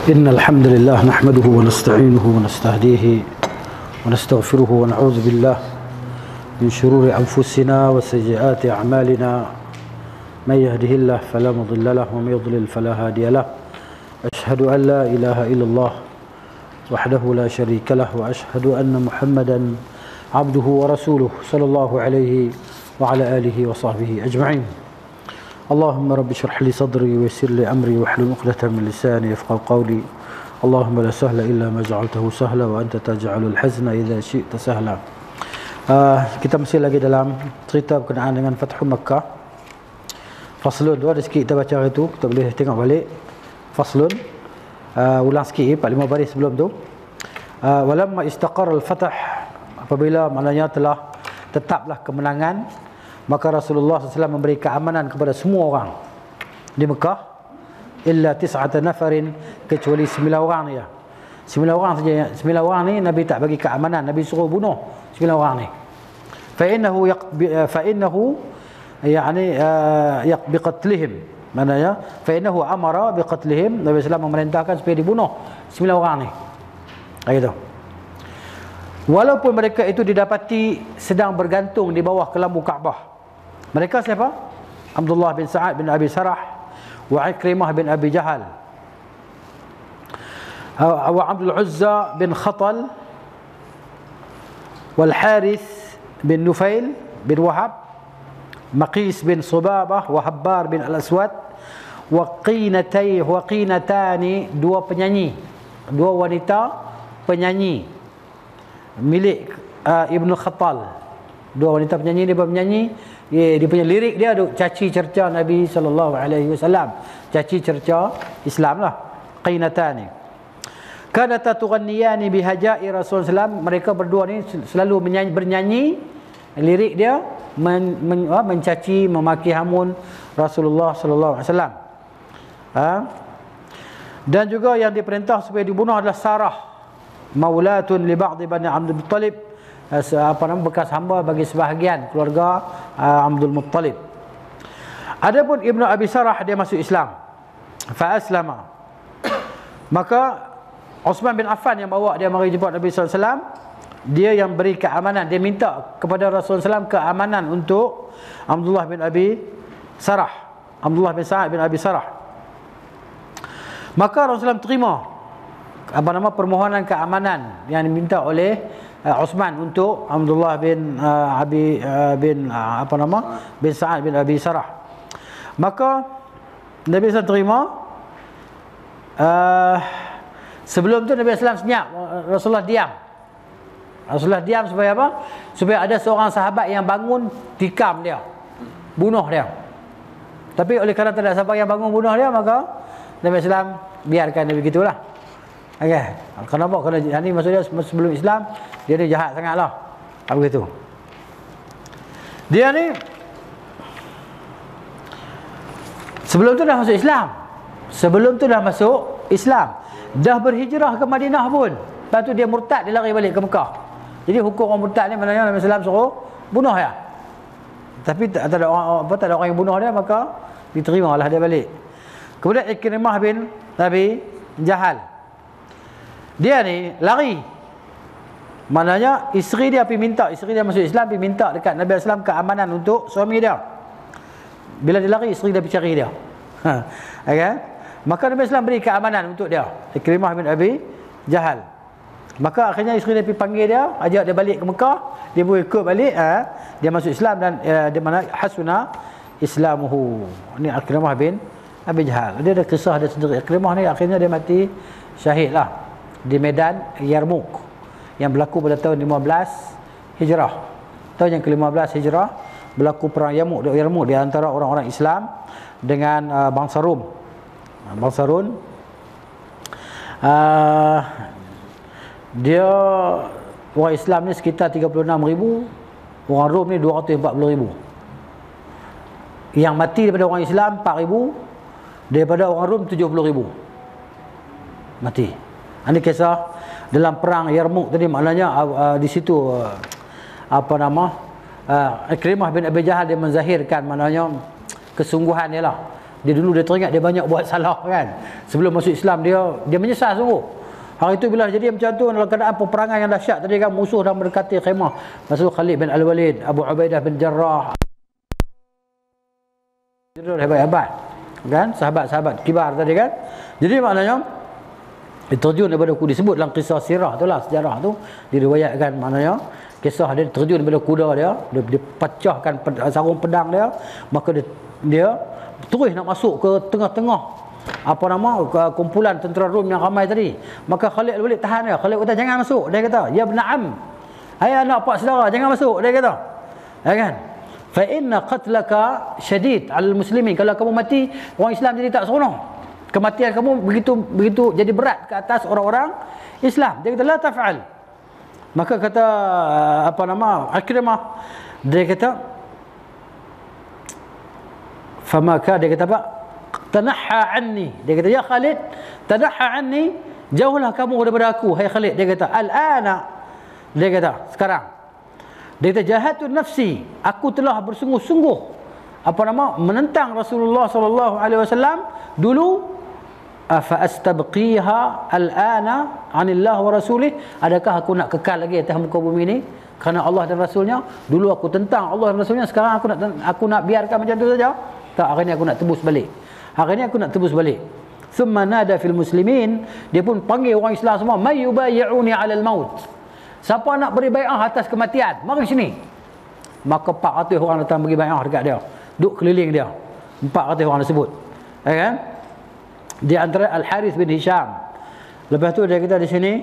إن الحمد لله نحمده ونستعينه ونستهديه ونستغفره ونعوذ بالله من شرور أنفسنا وسيئات أعمالنا من يهده الله فلا مضل له ومن يضلل فلا هادي له أشهد أن لا إله إلا الله وحده لا شريك له وأشهد أن محمدا عبده ورسوله صلى الله عليه وعلى آله وصحبه أجمعين. اللهم رب اشرح لي صدري ويسر لي أمري واحلل عقدة من لساني يفقهوا قولي. اللهم لا سهل إلا ما جعلته سهلا وأنت تجعل الحزن إذا شئت سهلا. Kita masih lagi dalam cerita berkenaan dengan Fathu Makkah. Faslun tu ada sikit kita baca hari tu, kita boleh tengok balik. Faslun, ulang sikit 4-5 baris sebelum tu. Walamma istaqarra al-fath, apabila maknanya telah tetaplah kemenangan, maka Rasulullah SAW memberi keamanan kepada semua orang di Mekah, illa 9 nafarin, kecuali 9 orang ni ya. 9 orang saja. 9 orang ni Nabi tak bagi keamanan, Nabi suruh bunuh 9 orang ni. Fa innahu yani biqatlihim, maknanya fa innahu amara biqatlihim, Nabi SAW memerintahkan supaya dibunuh 9 orang ni. Gitu. Walaupun mereka itu didapati sedang bergantung di bawah kelambu Kaabah. Mereka siapa? Abdullah bin Sa'ad bin Abi Sarah wa Ikrimah bin Abi Jahal wa Abdul Uzza bin Khatal wal Harith bin Nufail bin Wahab, Maqis bin Subabah wa Habbar bin Al-Aswad wa Qinatani, dua penyanyi, dua wanita penyanyi milik Ibnu Khatal. Dua wanita penyanyi, dia bernyanyi, dia punya lirik dia ada caci cerca Nabi SAW, caci cerca Islam lah. Qinatani kanata tughanniyani bihajai Rasulullah SAW, mereka berdua ni selalu bernyanyi, lirik dia mencaci, memaki hamun Rasulullah SAW. Dan juga yang diperintah supaya dibunuh adalah Sarah, maulatun li ba'd bani Abdul Muttalib, bekas hamba bagi sebahagian keluarga Abdul Muttalib. Adapun Ibnu Abi Sarah, dia masuk Islam, fa aslama, maka Uthman bin Affan yang bawa dia mari jumpa Nabi SAW, dia yang beri keamanan, dia minta kepada Rasulullah SAW keamanan untuk Abdullah bin Abi Sarah, Abdullah bin Sa'ad bin Abi Sarah. Maka Rasulullah terima permohonan keamanan yang diminta oleh Uthman untuk Abdullah bin bin Sa'ad bin Abi Sarah. Maka Nabi SAW terima. Sebelum tu Nabi SAW senyap, Rasulullah diam. Rasulullah diam supaya apa? Supaya ada seorang sahabat yang bangun tikam dia, bunuh dia. Tapi oleh kerana tak ada sahabat yang bangun bunuh dia, maka Nabi SAW biarkan dia begitulah. Okay. Kenapa? Kerana ni maksudnya sebelum Islam dia ni jahat sangatlah. Apa begitu? Dia ni sebelum tu dah masuk Islam. Sebelum tu dah masuk Islam. Dah berhijrah ke Madinah pun. Lepas tu dia murtad, dia lari balik ke Mekah. Jadi hukum orang murtad ni maknanya Nabi SAW suruh bunuh dia. Tapi tak ada orang yang bunuh dia, maka diterimalah dia balik. Kemudian Ikrimah bin Abi Jahal, dia ni lari. Maknanya isteri dia pergi minta, isteri dia masuk Islam, pergi minta dekat Nabi SAW keamanan untuk suami dia. Bila dia lari, isteri dia pergi cari dia. Okay? Maka Nabi SAW beri keamanan untuk dia, Ikrimah bin Abi Jahal. Maka akhirnya isteri dia pergi panggil dia, ajak dia balik ke Mekah. Dia boleh ikut balik, dia masuk Islam dan dia mana hasuna islamuhu. Ini Ikrimah bin Abi Jahal. Dia ada kisah dia sendiri. Ikrimah ni akhirnya dia mati syahid lah di medan Yarmouk yang berlaku pada tahun 15 Hijrah. Tahun yang ke-15 Hijrah berlaku perang Yarmouk di antara orang-orang Islam dengan bangsa Rom. Bangsa Rom, dia orang Islam ni sekitar 36,000, orang Rom ni 240,000. Yang mati daripada orang Islam 4,000, daripada orang Rom 70,000 mati. Ini kisah dalam perang Yarmouk tadi. Maknanya di situ Ikrimah bin Abi Jahal dia menzahirkan maknanya kesungguhan dia lah. Dia teringat dia banyak buat salah kan. Sebelum masuk Islam dia menyesal sungguh. Hari itu bila jadi macam tu dalam keadaan peperangan yang dahsyat tadi kan, musuh dah mendekati khemah. Masuk Khalid bin Al-Walid, Abu Ubaidah bin Jarrah. Hebat-hebat kan, sahabat-sahabat kibar tadi kan. Jadi maknanya terjun daripada kuda, disebut dalam kisah sirah tu lah, sejarah tu diriwayatkan, maknanya kisah dia terjun daripada kuda dia pecahkan sarung pedang dia, maka dia terus nak masuk ke tengah-tengah kumpulan tentera Rom yang ramai tadi. Maka Khalid Al-Walid tahan dia. Khalid kata jangan masuk, dia kata ya ibn am, hai anak pak saudara, jangan masuk, dia kata, ya kan, fa inna qatlaka syadid al muslimin, kalau kamu mati orang Islam jadi tak seronok, kematian kamu begitu jadi berat ke atas orang-orang Islam. Dia kata la taf'al. Maka kata Ikrimah, dia kata famaka, dia kata apa, tanaha anni, dia kata ya Khalid tanaha anni, jauhlah kamu daripada aku hai Khalid. Dia kata al-ana, dia kata sekarang, dia kata jahadtu nafsi, aku telah bersungguh-sungguh menentang Rasulullah sallallahu alaihi wasallam dulu. Fa astabqiha al-ana anillah wa rasulih, adakah aku nak kekal lagi atas muka bumi ni kerana Allah dan Rasulnya? Dulu aku tentang Allah dan Rasulnya, sekarang aku nak biarkan macam tu saja? Tak, hari ni aku nak tebus balik. Hari ni aku nak tebus balik. Thumma nada fil muslimin, dia pun panggil orang Islam semua, may yubayyi'uni 'ala al-maut, siapa nak beri bai'ah atas kematian, mari sini. Maka 400 orang datang beri bai'ah dekat dia, duk keliling dia, 400 orang tersebut, ya kan. Di antara Al-Harith bin Hisham. Lepas tu dia kata di sini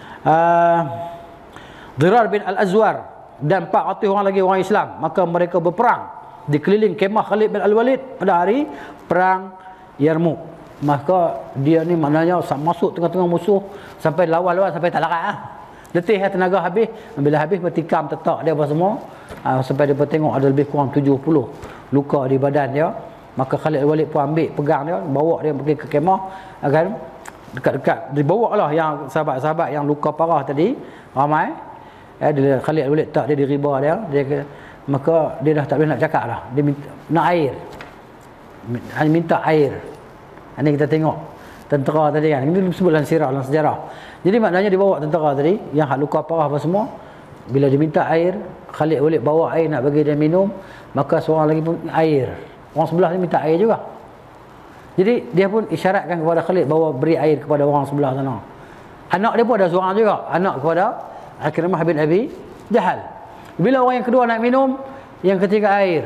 Dirar bin Al-Azwar dan 400 orang lagi orang Islam. Maka mereka berperang di keliling kemah Khalid bin Al-Walid pada hari perang Yarmouk. Maka dia ni maknanya masuk tengah-tengah musuh sampai lawan-lawan sampai tak larat letih, tenaga habis. Bila habis bertikam tetak dia apa semua, sampai dia tengok ada lebih kurang 70 luka di badan dia. Maka Khalid Al-Walid pun ambil pegang dia, bawa dia pergi ke kemah, akan dekat-dekat dibawa lah yang sahabat-sahabat yang luka parah tadi ramai. Khalid Al-Walid tak, dia diriba dia, maka dia dah tak boleh nak cakap lah, dia minta nak air, hanya minta air. Ini kita tengok tentera tadi kan, ini disebut dalam sirah, dalam sejarah. Jadi maknanya dibawa tentera tadi yang luka parah apa semua, bila diminta air, Khalid Al-Walid bawa air nak bagi dia minum, maka seorang lagi pun air, orang sebelah ni minta air juga. Jadi dia pun isyaratkan kepada Khalid bawa beri air kepada orang sebelah sana. Anak dia pun ada seorang juga, anak kepada Ikrimah bin Abi Jahal. Bila orang yang kedua nak minum, yang ketiga air,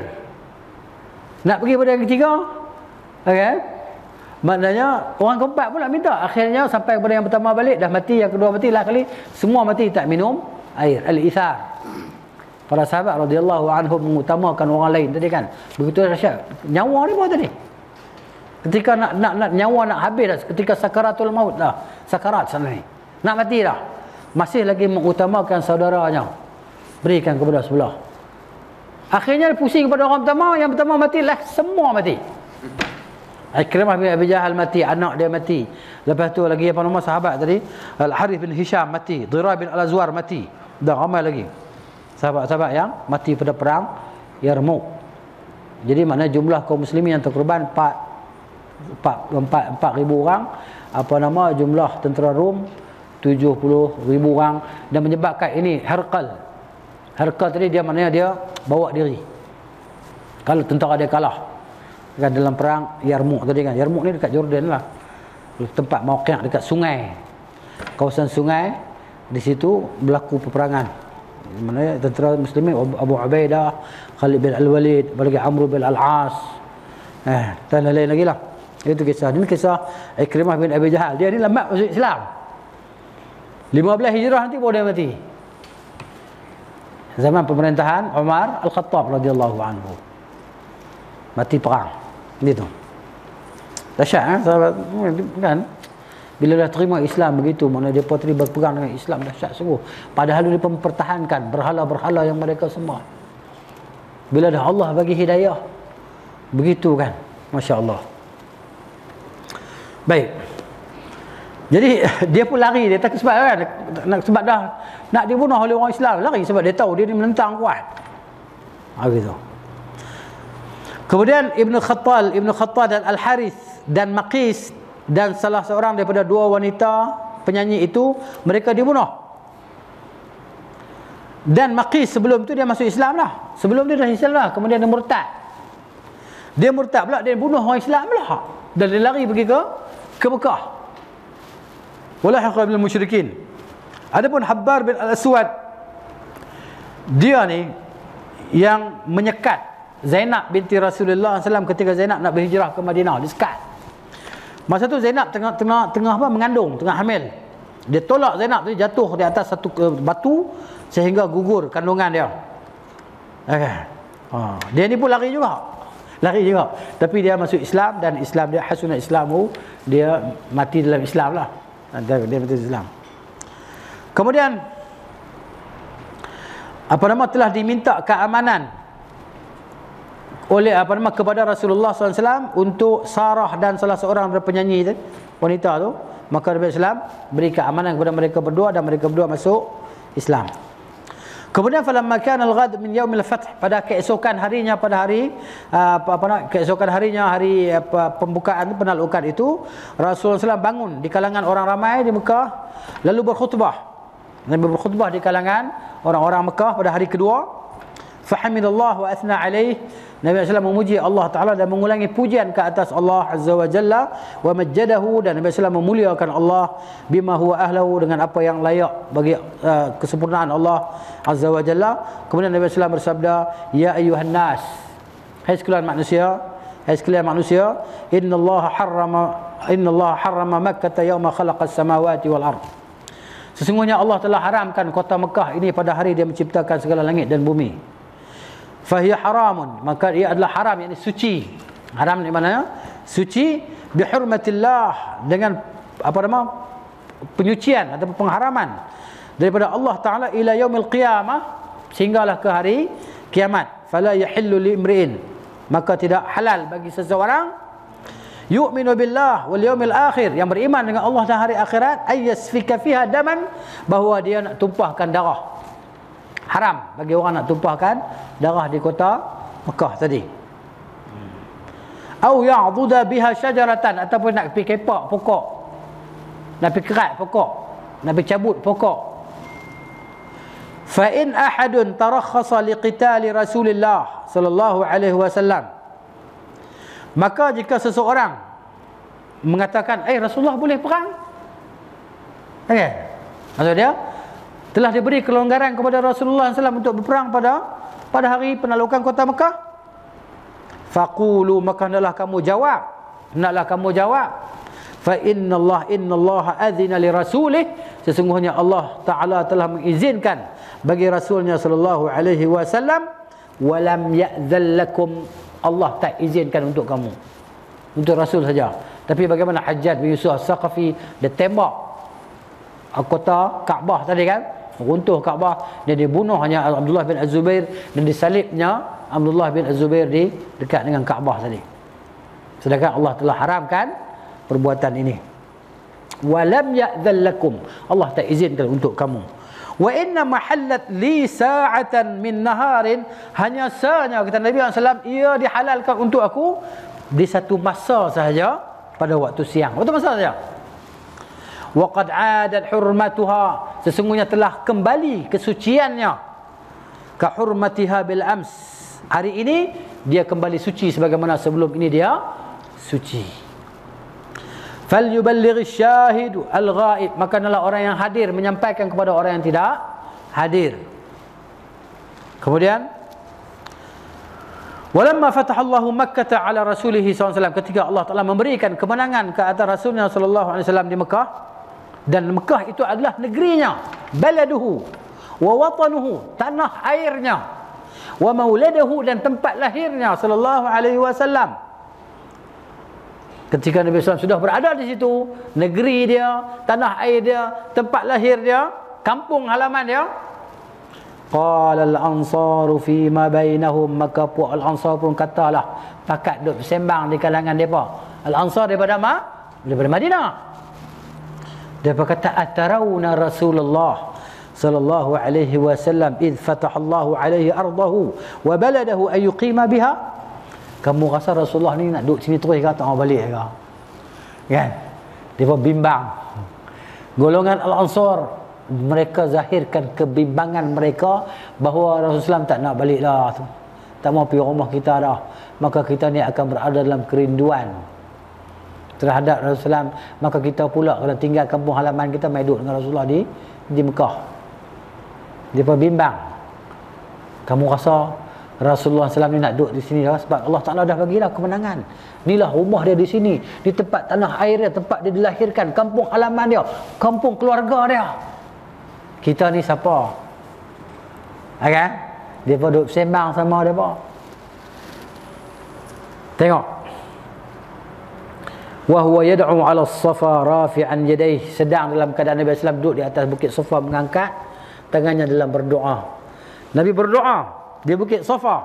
nak pergi pada yang ketiga, okay, maknanya orang keempat pula minta. Akhirnya sampai kepada yang pertama balik dah mati, yang kedua mati, lah kali semua mati tak minum air. Al-ithar. Para sahabat radhiyallahu anhum mengutamakan orang lain tadi kan. Begitu dahsyat. Nyawa ni buat tadi. Ketika nak nyawa nak habis dah, ketika sakaratul maut dah, sakarat sana ni, nak mati dah, masih lagi mengutamakan saudaranya, berikan kepada sebelah. Akhirnya pusing kepada orang pertama, yang pertama mati lah, semua mati. Ikrimah bin Abi Jahal mati, anak dia mati. Lepas tu lagi sahabat tadi, Al-Harith bin Hisham mati, Dirar bin Al-Azwar mati, dah ramai lagi sahabat-sahabat yang mati pada perang Yarmouk. Jadi maknanya jumlah kaum muslimin yang terkorban 4,000 orang. Jumlah tentera Rom 70,000 orang. Dan menyebabkan ini Herqal tadi dia maknanya dia bawa diri kalau tentera dia kalah kan dalam perang Yarmouk tadi kan. Yarmouk ni dekat Jordan lah, tempat mauqi' dekat sungai, kawasan sungai. Di situ berlaku peperangan. Mana tentera muslimin Abu Ubaidah, Khalid bin Al-Walid, lagi Amr bin Al-As, dan lain-lain lagi lah. Itu kisah. Ini kisah Ikrimah bin Abi Jahal. Dia ni lambat masuk Islam. 15 Hijrah nanti baru dia mati. Zaman pemerintahan Umar Al-Khattab radhiyallahu anhu. Mati perang. Gitu. Dahsyat sahabat kan. Bila dah terima Islam begitu, mana dia tadi berpegang dengan Islam, dahsyat sungguh. Padahal dia mempertahankan berhala-berhala yang mereka sembah. Bila dah Allah bagi hidayah, begitu kan, Masya Allah. Baik. Jadi dia pun lari, dia tak sebab kan, sebab dah nak dibunuh oleh orang Islam, lari sebab dia tahu dia ni menentang kuat. Gitu. Kemudian Ibn Khattal dan Al-Harith dan Maqis dan salah seorang daripada dua wanita penyanyi itu, mereka dibunuh. Dan Maqis sebelum tu dia masuk Islam lah. Sebelum dia dah Islam lah, kemudian dia murtad. Dia murtad pula, dia bunuh orang Islam pula. Dan dia lari pergi ke Mekah. Walahiqa bil musyrikin. Adapun Habbar bin Al-Aswad, dia ni yang menyekat Zainab binti Rasulullah SAW ketika Zainab nak berhijrah ke Madinah, disekat. Masa tu Zainab tengah mengandung, tengah hamil. Dia tolak Zainab tu, jatuh di atas satu batu sehingga gugur kandungan dia. Dia ni pun lari juga. Tapi dia masuk Islam, dan Islam dia hasunat Islamu, dia mati dalam Islam lah. Dia mati dalam Islam. Kemudian telah diminta keamanan oleh kepada Rasulullah SAW untuk Sarah dan salah seorang daripada penyanyi wanita tu. Maka Nabi Islam beri keamanan kepada mereka berdua, dan mereka berdua masuk Islam. Kemudian falamma kana al-ghad min yaumil fath, pada keesokan harinya, pada hari hari pembukaan penaklukan itu, Rasulullah SAW bangun di kalangan orang ramai di Mekah, lalu berkhutbah. Nabi berkhutbah di kalangan orang-orang Mekah pada hari kedua. Fahamidallah wa athna alaih, Nabi SAW memuji Allah Ta'ala dan mengulangi pujian ke atas Allah Azza wa Jalla, wa majjadahu, dan Nabi SAW memuliakan Allah bima huwa ahlahu, dengan apa yang layak bagi kesempurnaan Allah Azza wa Jalla. Kemudian Nabi SAW bersabda, ya ayyuhan nas, hai sekalian manusia, innallaha harrama Makkah yawma khalaqas samawati wal ard. Sesungguhnya Allah telah haramkan kota Mekah ini pada hari dia menciptakan segala langit dan bumi. Fahiya haramun, maka ia adalah haram, yakni suci. Haram ni maknanya suci, bihurmatillah, dengan penyucian atau pengharaman daripada Allah Ta'ala, ila yaumil qiyamah, sehinggalah ke hari kiamat. Fala yahillu li imri'in, maka tidak halal bagi seseorang yu'minu billah wal yaumil akhir, yang beriman dengan Allah dan hari akhirat, ayyasfika fiha daman, bahawa dia nak tumpahkan darah. Haram bagi orang nak tumpahkan darah di kota Mekah tadi. Au ya'dhuda biha syajaratan, ataupun nak pergi kepak pokok, nak pergi kerat pokok, nak pergi cabut pokok. Fa in ahadun tarakhasa liqitali Rasulillah sallallahu alaihi wasallam, maka jika seseorang mengatakan, Rasulullah boleh perang, maksud dia telah diberi kelonggaran kepada Rasulullah SAW untuk berperang pada hari penaklukan kota Mekah. Faqulu, maka hendaklah kamu jawab, fa innallaha adzina li rasulih, sesungguhnya Allah Ta'ala telah mengizinkan bagi Rasulnya sallallahu alaihi wasallam, walam ya'zal lakum, Allah tak izinkan untuk kamu, untuk Rasul saja. Tapi bagaimana Hajjaj bin Yusuf As-Saqafi, dia tembak kota Kaabah tadi kan, runtuh Kaabah, dan dibunuh hanya Abdullah bin Az-Zubair, dan disalibnya Abdullah bin Az-Zubair di dekat dengan Kaabah tadi. Sedangkan Allah telah haramkan perbuatan ini. Walam ya'zal lakum, Allah tak izinkan untuk kamu. Wa inna mahallat li sa'atan min naharin, hanya sahanya, kata Nabi SAW, ia dihalalkan untuk aku di satu masa sahaja, pada waktu siang, waktu masa saja. Wa qad 'adat hurmatuha, sesungguhnya telah kembali kesuciannya, ka hurmatiha bil ams, hari ini dia kembali suci sebagaimana sebelum ini dia suci. Falyuballigh asy-syahid al-ghaib, maka adalah orang yang hadir menyampaikan kepada orang yang tidak hadir. Kemudian walamma fatahallahu Makkah ala rasulih SAW, ketika Allah Ta'ala memberikan kemenangan ke atas Rasulnya SAW di Mekah, dan Mekah itu adalah negerinya, baladuhu wa watanuhu, tanah airnya, wa mauladahu, dan tempat lahirnya sallallahu alaihi wasallam. Ketika Nabi SAW sudah berada di situ, negeri dia, tanah air dia, tempat lahir dia, kampung halaman dia, qala al-ansaru fi ma bainahum, maka puak al-ansar pun katalah, pakat duk bersembang di kalangan depa. Al-ansar daripada Madinah. Dia berkata, atarawna Rasulullah sallallahu alaihi wasallam id fatahallahu alaihi ardahu wa baladahu ay yuqima biha, Kamu rasa Rasulullah ni nak duduk sini terus ke tak mau balik ke? Kan? Dia bimbang. Golongan Al-Ansar, mereka zahirkan kebimbangan mereka bahawa Rasulullah tak nak balik dah tu. Tak mau pergi rumah kita dah. Maka kita ni akan berada dalam kerinduan terhadap Rasulullah. Maka kita pula kalau tinggal kampung halaman kita mai duduk dengan Rasulullah di Mekah. Dia bimbang. Kamu rasa Rasulullah SAW ni nak duduk di sini dah sebab Allah Ta'ala dah bagilah kemenangan. Inilah rumah dia di sini, di tempat tanah air dia, tempat dia dilahirkan, kampung halaman dia, kampung keluarga dia. Kita ni siapa? Kan? Dia pun duduk sembang sama dia pun. Tengok. Wa huwa yad'u 'ala as-safa rafi'an yadayhi, sedang dalam keadaan Nabi SAW duduk di atas bukit Safa mengangkat tangannya dalam berdoa. Nabi berdoa di bukit Safa.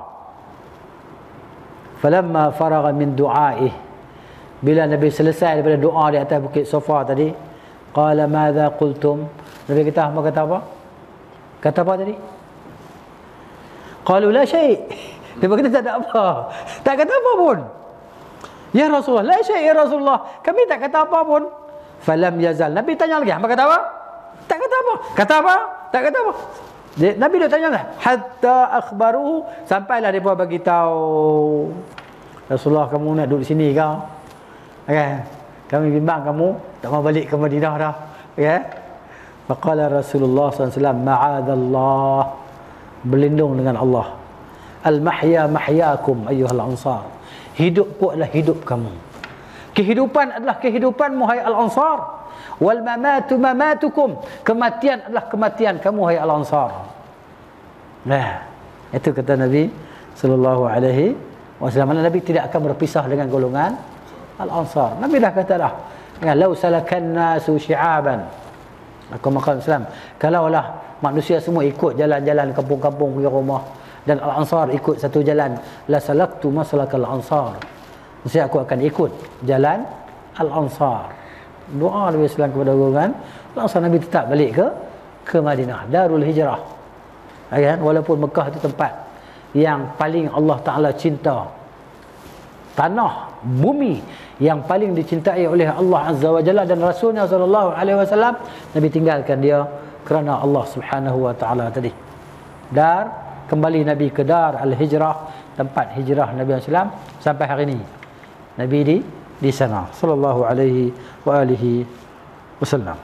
Falamma faragha min du'aih, bila Nabi selesai daripada doa di atas bukit Safa tadi, qala madza qultum, Nabi kata apa? Kata apa tadi? Qalu la syai'. Dia kata tak ada apa. Tak kata apa pun. Ya Rasulullah, la syai' ya Rasulullah. Kami tak kata apa pun. Falam yazal. Nabi tanya lagi, hangpa kata apa? Tak kata apa. Kata apa? Tak kata apa. Nabi dia tanya lah, hatta akhbaruhu, sampailah dia bagi tahu, Rasulullah kamu nak duduk di sini ke? Okay. Kami bimbang kamu tak mau balik ke Madinah dah. Okay. Faqala Rasulullah SAW, ma'adallah, berlindung dengan Allah. Al-mahya mahyakum ayyuhal ansar, hidupku adalah hidup kamu, kehidupan adalah kehidupanmu hai al-ansar. Wal mamatu mamatukum, kematian adalah kematian kamu hai al-ansar. Nah, itu kata Nabi sallallahu alaihi wasallam. Nabi tidak akan berpisah dengan golongan al-ansar. Nabi dah kata dah, law salakan nasu syi'aban, aku maqam Islam, kalaulah manusia semua ikut jalan-jalan kampung-kampung pergi rumah dan al-ansar ikut satu jalan, la salaktu maslakal ansar, saya aku akan ikut jalan al-ansar. Doa Nabi SAW kepada golongan langsung Nabi tetap balik ke Madinah, Darul Hijrah. Kan? Walaupun Mekah itu tempat yang paling Allah Ta'ala cinta, tanah, bumi yang paling dicintai oleh Allah Azza wa Jalla dan Rasulnya sallallahu alaihi wasallam, Nabi tinggalkan dia kerana Allah Subhanahu wa Ta'ala tadi. Kembali Nabi ke Dar Al-Hijrah, tempat hijrah Nabi SAW sampai hari ini. Nabi di sana sallallahu alaihi wa alihi wasallam.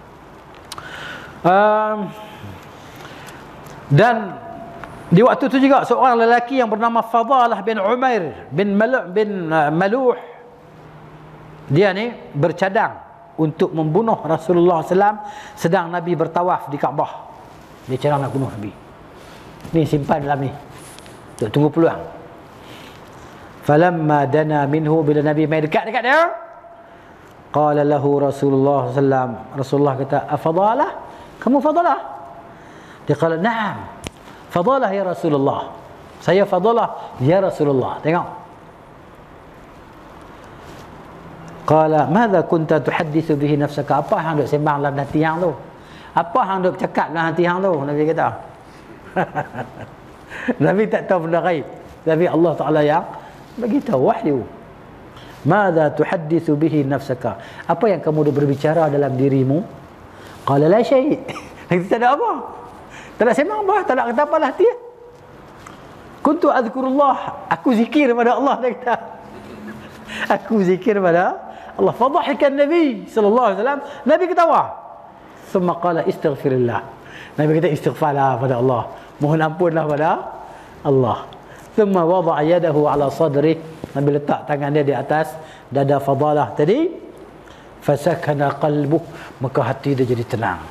Dan di waktu itu juga seorang lelaki yang bernama Fadalah bin Umair bin Maluh, dia ni bercadang untuk membunuh Rasulullah SAW sedang Nabi bertawaf di Kaabah. Dia cadang nak bunuh Nabi. Ni simpan dalam ni, tunggu peluang. Falamma dana minhu, bila Nabi mai dekat dia, qala lahu Rasulullah sallam, Rasulullah kata, afadalah, kamu Fadalah? Dia kata, na'am Fadalah ya Rasulullah, saya Fadalah ya Rasulullah. Tengok, qala madza kunta tuhaddithu bihi nafsaka, apa hang duk sembang dalam hati hang tu, apa hang duk cakap dalam hati hang tu? Nabi kata. Nabi tak tahu benda gaib, tapi Allah Ta'ala yang bagi tahu wahyu. Madza tuhadditsu bihi nafsaka, apa yang kamu berbicara dalam dirimu? Qala la syai'. Tak ada apa, tak nak sembang apa, tak nak kata apalah dia. Kuntu azkurullah, aku zikir pada Allah, dia kata. Aku zikir pada Allah. Fadhahikan Nabi sallallahu alaihi wasallam, Nabi ketawa. Summa qala istaghfirillah, Nabi kata istighfarlah pada Allah, mohon ampunlah pada Allah. Thumma wada'a yadahu ala sadri, Nabi letak tangan dia di atas dada Fadalah tadi. Fasakana qalbuh, maka hati dia jadi tenang.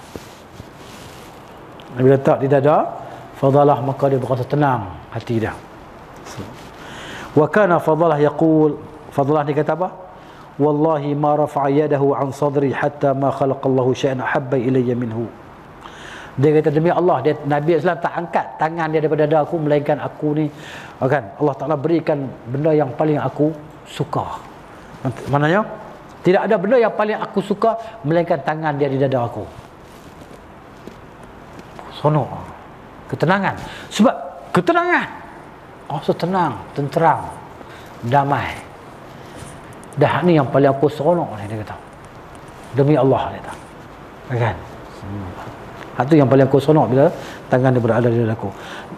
Nabi letak di dada Fadalah, maka dia berasa tenang hati dia. Wa kana Fadalah yaqul, Fadalah ni kata apa? Wallahi ma rafa'a yadahu an sadri hatta ma khalaqallahu syai'an ahabba ilayya minhu. Dia kata, demi Allah, Nabi SAW tak angkat tangan dia daripada dada aku, melainkan aku ni, kan, Allah Ta'ala berikan benda yang paling aku suka. Maknanya tidak ada benda yang paling aku suka melainkan tangan dia di dada aku. Sono, ketenangan. Sebab ketenangan, rasa tenang, tenteram. damai. Dah ni yang paling aku seronok ni, dia kata. Demi Allah, dia kata. Kan? Itu yang paling aku seronok bila tangan dia berada di dadaku.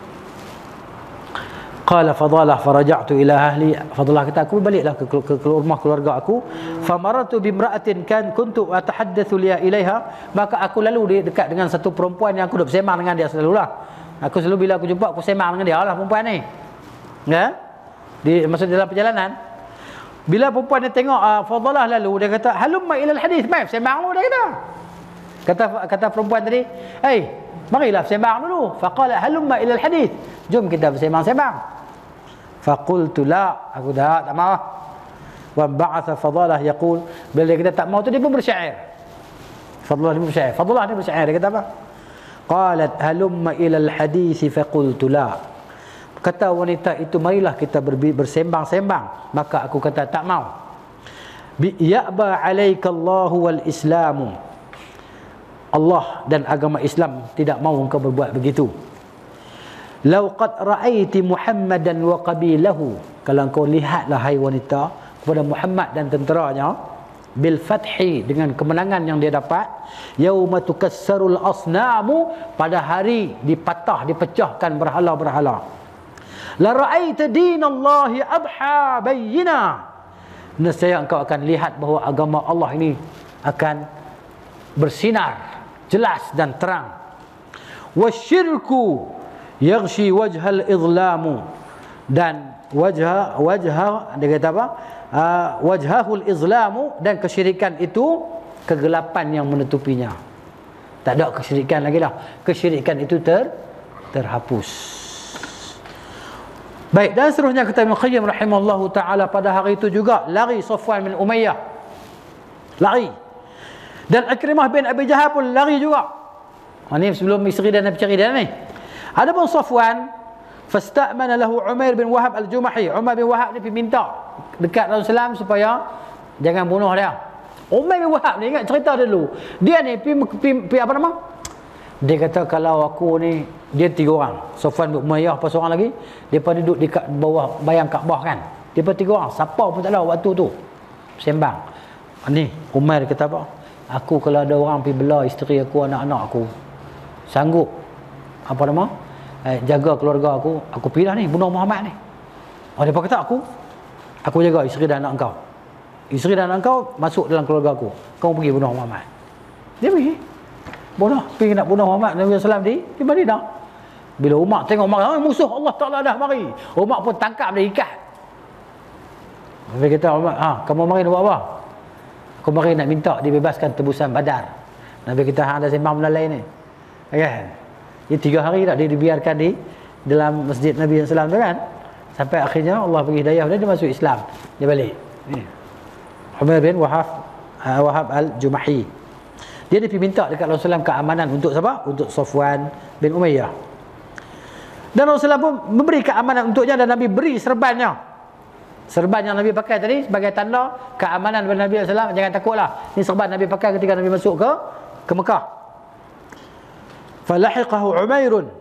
Qala Fadalah faraja'tu ila ahli. Fadalah kata, aku baliklah ke rumah keluarga aku. Famaratu bimra'atin kan kuntu atahaddatsu liya ilaiha. Maka aku lalu dekat dengan satu perempuan yang aku duk bersembang dengan dia selalulah. Aku selalu bila aku jumpa, aku sembang dengan dia lah perempuan ni. Ya? Maksud dalam perjalanan. Bila perempuan ni tengok Fadalah lalu, dia kata, halumma ilal hadis. Mai sembang dulu, dia kata. Kata perempuan tadi, "Hey, marilah bersembang dulu." Faqala halumma ilal hadis. Jom kita bersembang-sembang. Faqultu la, aku tak mau. Wa ba'atha Fadalah yaqul, bila kita tak mau tu dia pun bersyair. Fadalah ni bersyair. Fadalah ni bersyair, dia kata apa? Qalat halumma ilal hadis faqultu la. Kata wanita itu, marilah kita bersembang-sembang. Maka aku kata tak mau. Bi ya'ba 'alaika Allahu wal Islamu. Allah dan agama Islam tidak mahu engkau berbuat begitu. Lau qad ra'aiti Muhammadan wa qabilahu. Kalau engkau lihatlah hai wanita kepada Muhammad dan tenteranya, bil fathi, dengan kemenangan yang dia dapat, yauma tukassarul asnamu, pada hari dipecahkan berhala-berhala. La ra'aita dinallahi adha bayyina. Nescaya engkau akan lihat bahawa agama Allah ini akan bersinar jelas dan terang. Wasyirku yaghshi wajhal idlamu, dan wajha dia kata apa? Wajhahul izlamu, dan kesyirikan itu kegelapan yang menutupinya. Tak ada kesyirikan lagi dah. Kesyirikan itu terhapus. Baik, dan seterusnya kata Ibn Qayyim rahimahullahu ta'ala, pada hari itu juga lari Safwan bin Umayyah. Lari. Dan Ikrimah bin Abi Jahal pun lari juga. Ini sebelum isteri dan Nabi cari dia ni. Adapun Safwan, fasta'mana lahu Umair bin Wahab al-Jumahi. Umar bin Wahab ni pergi minta dekat Rasulullah SAW supaya jangan bunuh dia. Umair bin Wahab ni, ingat cerita dulu. Dia ni pergi apa nama? Dia kata kalau aku ni, dia 3 orang. Safwan bin Umayyah apa seorang lagi. Depa duduk dekat bawah bayang Kaabah kan. Depa 3 orang. Siapa pun tak tahu waktu tu. Sembang. Ni Umair kata apa? Aku kalau ada orang pergi bela isteri aku, anak-anak aku, sanggup apa nama? Jaga keluarga aku pergi dah ni bunuh Muhammad ni. Depa kata aku jaga isteri dan anak kau. Isteri dan anak kau masuk dalam keluarga aku. Kau pergi bunuh Muhammad. Dia pergi. Pergi nak bunuh Muhammad. Nabi SAW di Madinah. Bila Umar tengok Umar, musuh Allah Ta'ala dah mari. Umar pun tangkap dia, ikat. Nabi kata, Umar, kamu mari nak buat apa? Aku mari nak minta dibebaskan tebusan Badar. Nabi kata, ada sembang benda lain ni. Kan? Dia 3 hari tak dia dibiarkan di dalam masjid Nabi SAW tu kan. Sampai akhirnya Allah bagi hidayah dia masuk Islam. Dia balik. Umair bin Wahab al-Jumahi. Dia pergi minta dekat Rasulullah keamanan untuk siapa? Untuk Safwan bin Umayyah. Dan Rasulullah pun memberi keamanan untuknya, dan Nabi beri serbannya. Serban yang Nabi pakai tadi sebagai tanda keamanan kepada Nabi SAW. Jangan takutlah. Ini serban Nabi pakai ketika Nabi masuk ke Mekah. Falahiqahu Umairun.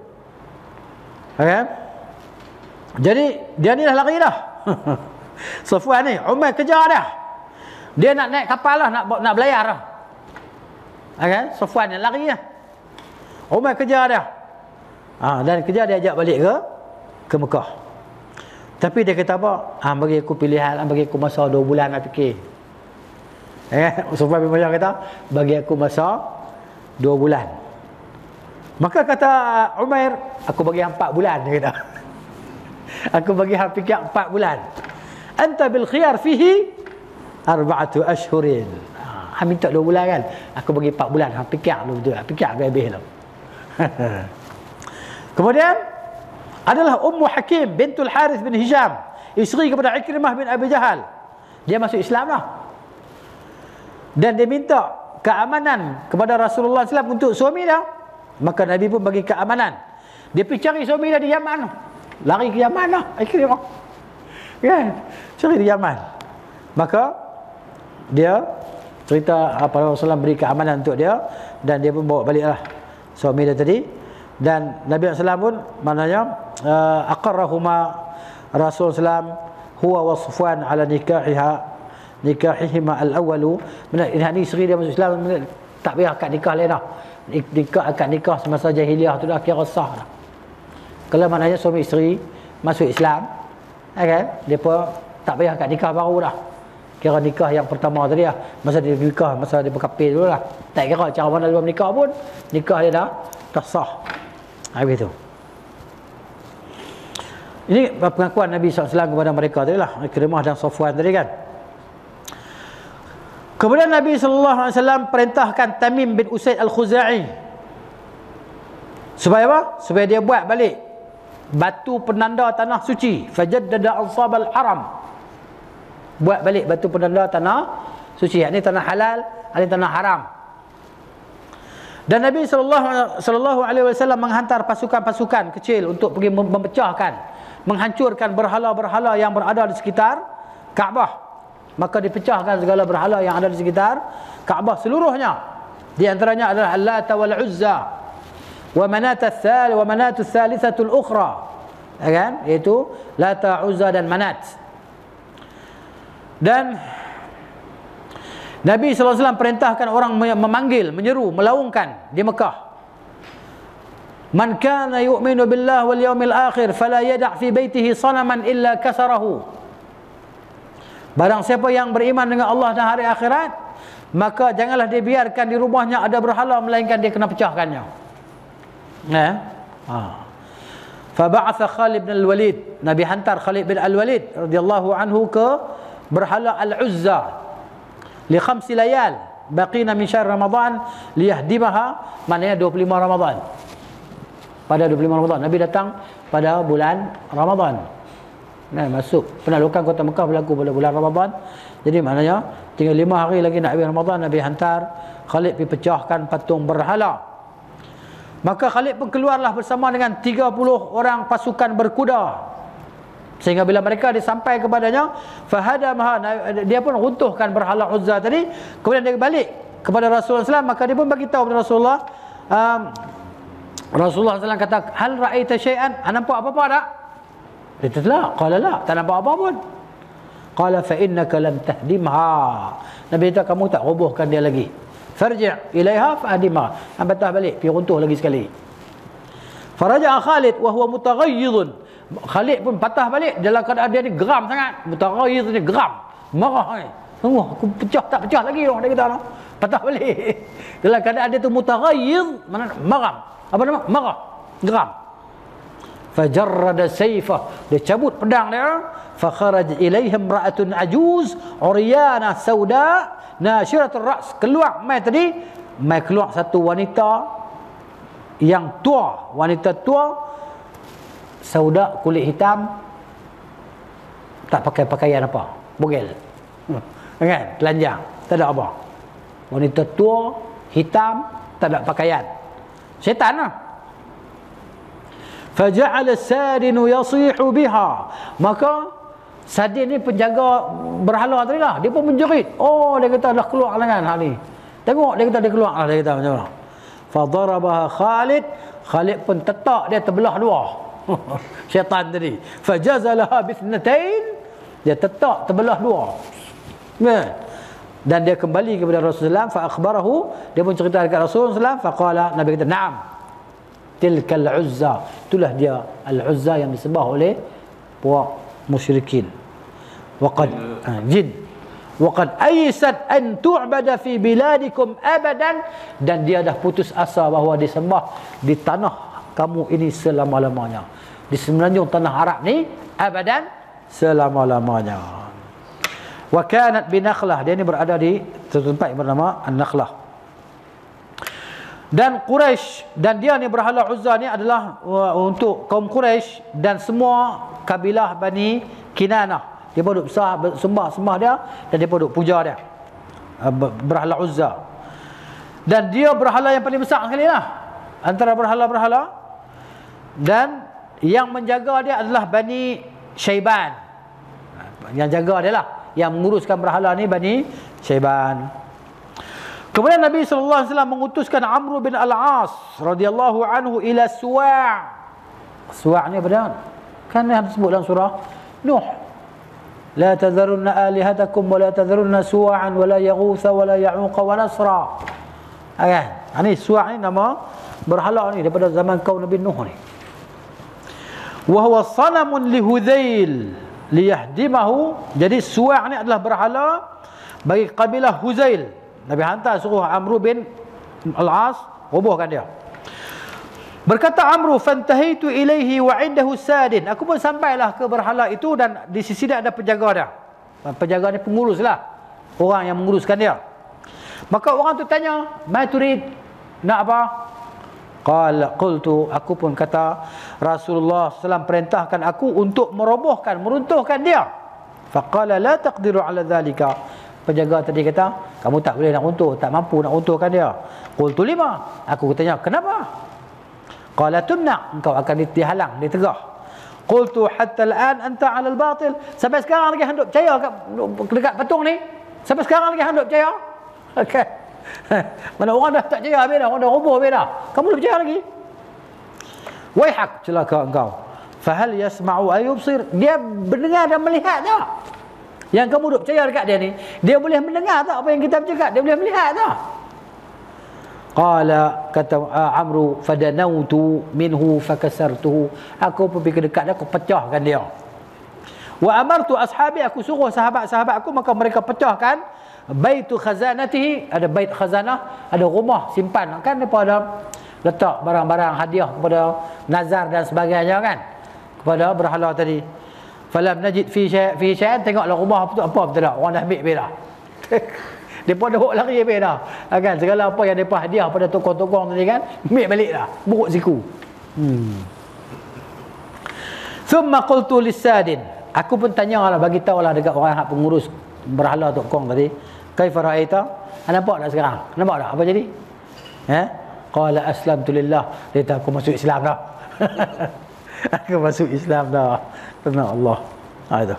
Okay? Jadi dia ni dah lari dah. Safwan ni, Umair kejar dah. Dia nak naik kapal lah, nak berlayar lah. Okay? Safwan yang lari lah. Umar kejar dia. Dan kejar dia ajak balik ke Mekah. Tapi dia kata apa? Bagi aku pilihan, bagi aku masa 2 bulan nak fikir. Safwan bin Umayyah kata, bagi aku masa 2 bulan. Maka kata Umair, aku bagi 4 bulan, dia kata. Aku bagi hang fikir 4 bulan. Anta bil khiyar fihi 4 ashhurin. Hang minta 2 bulan kan, aku bagi 4 bulan. Hang fikir dulu betul, fikir habis tu. Kemudian adalah Ummu Hakim bintul Harith bin Hisham, isteri kepada Ikrimah bin Abi Jahal. Dia masuk Islam lah. Dan dia minta keamanan kepada Rasulullah SAW untuk suami dia. Maka Nabi pun bagi keamanan. Dia pergi cari suami dia di Yaman. Lari ke Yaman lah Ikrimah. Kan? Cari di Yaman. Maka dia cerita apa Rasulullah beri keamanan untuk dia, dan dia pun bawa baliklah suami dia tadi. Dan Nabi SAW pun maknanya aqarrahuma Rasulullah huwa wa Safwan ala nikahihima al-awwalu. Ini isteri dia masuk Islam, tak payah akad nikah lain dah. Akad nikah semasa jahiliah tu dah kira sah dah. Kalau maknanya suami isteri masuk Islam, kan, depa tak payah akad nikah baru dah. Kira nikah yang pertama tadi lah, masa dia nikah, masa dia berkapil dulu lah. Tak kira cara mana dia menikah pun, nikah dia dah sah. Habis tu. Ini pengakuan Nabi SAW kepada mereka tadi lah, Ikrimah dan Safwan tadi kan. Kemudian Nabi SAW perintahkan Tamim bin Usaid Al-Khuzai supaya apa? Supaya dia buat balik batu penanda tanah suci. Fajaddada ansab al-haram. Buat balik batu penanda tanah suci. Ini tanah halal, ini tanah haram. Dan Nabi SAW menghantar pasukan-pasukan kecil untuk pergi memecahkan, menghancurkan berhala-berhala yang berada di sekitar Kaabah. Maka dipecahkan segala berhala yang ada di sekitar Kaabah seluruhnya. Di antaranya adalah Al-Lata wal-Uzza wa Manat ats-tsalitsatu al-ukhra, kan, iaitu Lata, Uzza dan Manat. Dan Nabi SAW perintahkan orang memanggil, menyeru, melaungkan di Mekah, man kana yu'minu billah wal yawmil akhir fala yada' fi baitihi sanaman illa kasarahu. Barang siapa yang beriman dengan Allah dan hari akhirat, maka janganlah dia biarkan di rumahnya ada berhala, melainkan dia kena pecahkannya. Faba'atha Khalid bin Al-Walid. Nabi hantar Khalid bin Al-Walid radhiyallahu anhu ke berhala Al-Uzza li 5 layal baqina min syahr Ramadan liyahdimaha, maknanya 25 Ramadan. Pada 25 Ramadan Nabi datang pada bulan Ramadan. Masuk penaklukan kota Mekah berlaku pada bulan Ramadan. Jadi maknanya tinggal 5 hari lagi nak habis Ramadan, Nabi hantar Khalid pergi pecahkan patung berhala. Maka Khalid pun keluarlah bersama dengan 30 orang pasukan berkuda. Sehingga bila mereka disampai kepadanya, fahadamaha, dia pun runtuhkan berhala Uzza tadi. Kemudian dia balik kepada Rasulullah SAW, maka dia pun bagi tahu kepada Rasulullah. Rasulullah SAW kata, hal ra'aita syai'an? Nampak apa-apa tak? Dia kata, la. Qala la, tak nampak apa pun. Qala fa innaka lam tahdimha. Nabi kata, kamu tak robohkan dia lagi. Farji' ilaiha fa'adimha. Patah balik, pergi runtuh lagi sekali. Faraja'a Khalid wa huwa mutaghayyidun. Khalid pun patah balik dalam keadaan dia ni geram sangat. Mutaghayyid ni geram, marah ni. Tunggu, aku pecah tak pecah lagi dong, dia kata no. Patah balik. Dalam keadaan dia tu mutaghayyid, mana marah. Apa nama? Marah, geram. Fajarrada sayfah, dia cabut pedang dia. Fa kharaj ilaihim ra'atun ajuz uryana sauda nasyiratul ra's. Keluar mai tadi, mai keluar satu wanita yang tua, wanita tua, sauda, kulit hitam, tak pakai pakaian apa, bogel, kan, telanjang, tak ada apa. Wanita tua, hitam, tak ada pakaian, syaitan lah. Faja'ala sadinu yasihu biha. Maka Sadin ni penjaga berhala tadi lah, dia pun menjerit. Oh, dia kata dah keluar lengan hal ni. Tengok, dia kata dia keluar lah, dia kata macam mana. Fadarabaha Khalid. Khalid pun tetak dia terbelah dua. Syaitan tadi. Fajazalaha bithnatain. Dia tetak terbelah dua. Dan dia kembali kepada Rasulullah. Fa akhbarahu. Dia pun cerita dekat Rasulullah. Faqala, Nabi kata, na'am, tilkal Uzza. Itulah dia Al-Uzza yang disembah oleh puak musyrikin. Waqad jin waqad aysat an tu'bada fi biladikum abadan. Dan dia dah putus asa bahawa disembah di tanah kamu ini selama-lamanya, di semenanjung tanah Arab ni, abadan, selama-lamanya. Wa kanat bi Nakhlah, dia ni berada di tempat yang bernama An-Nakhlah. Dan Quraisy, dan dia ni berhala Uzza ni adalah untuk kaum Quraisy dan semua kabilah Bani Kinanah. Dia pun duk sembah dia, dan dia pun duk puja dia, berhala Uzza. Dan dia berhala yang paling besar sekali lah antara berhala-berhala. Dan yang menjaga dia adalah Bani Syaiban. Yang jaga dia lah, yang menguruskan berhala ni Bani Syaiban. Kemudian Nabi SAW mengutuskan Amr bin Al-As radhiyallahu anhu ila Suwa'. Suwa' ni apa dia? Kan yang disebut dalam surah Nuh. la tadharunna alihatakum wa la tadharunna suwa'an wa la yaghutha wa la ya'uqa wa nasra. Kan? Ini Suwa' ni nama berhala ni daripada zaman kaum Nabi Nuh ni. Wa huwa sanamun li Hudzail liyahdimahu. Jadi Suwa' ni adalah berhala bagi kabilah Huzail. Nabi hantar suruh Amr bin Al-As robohkan dia. Berkata Amru, fantahaitu ilaihi wa indahu sadin. Aku pun sampailah ke berhala itu dan di sisi dia ada penjaga dia. Penjaga ni pengurus lah, orang yang menguruskan dia. Maka orang tu tanya, ma turid, nak apa? Qultu, aku pun kata, Rasulullah SAW perintahkan aku untuk merobohkan, meruntuhkan dia. Faqala la taqdiru ala dhalika. Penjaga tadi kata, kamu tak boleh nak runtuh, tak mampu nak runtuhkan dia. Qultu lima. Aku tanya, kenapa? Qala tumna, engkau akan dihalang, ditegah. Qultu hatta al'an anta 'ala al-batil. Sampai sekarang lagi hendak percaya dekat patung ni? Sampai sekarang lagi hendak percaya? Okey. Mana orang dah tak percaya habis dah, orang dah roboh habis dah. Kamu boleh percaya lagi? Waihak, celaka engkau. Fahal yasma'u ay yubsir? Dia mendengar dan melihat tak? Yang kamu duk percaya dekat dia ni, dia boleh mendengar tak apa yang kita bercakap? Dia boleh melihat tak? Qala, kata Amru, fadanautu minhu fakasartuhu. Aku pergi ke dekat dia, aku pecahkan dia. Wa amartu ashabi, aku suruh sahabat-sahabat aku, maka mereka pecahkan baitu khazanatihi. Ada bait khazanah, ada rumah simpan kan, depa ada letak barang-barang hadiah kepada nazar dan sebagainya kan, kepada berhala tadi. Falam najid fi syai'an, tengoklah rumah apa betul tak, orang dah ambil habis dah. Depa dah bawa lari habis dah. Kan segala apa yang depa hadiah pada tokoh-tokoh tadi kan, ambil balik dah, buruk siku. Thumma qultu lis-sadin, aku pun tanyalah, bagi tahulah dekat orang hak pengurus berhala tokong tadi, kaifa ra'aita? Nampak tak sekarang? Nampak tak apa jadi? Qala aslamtu lillah. Dia kata aku masuk Islam dah. Aku masuk Islam dah. Tenang Allah. Itu.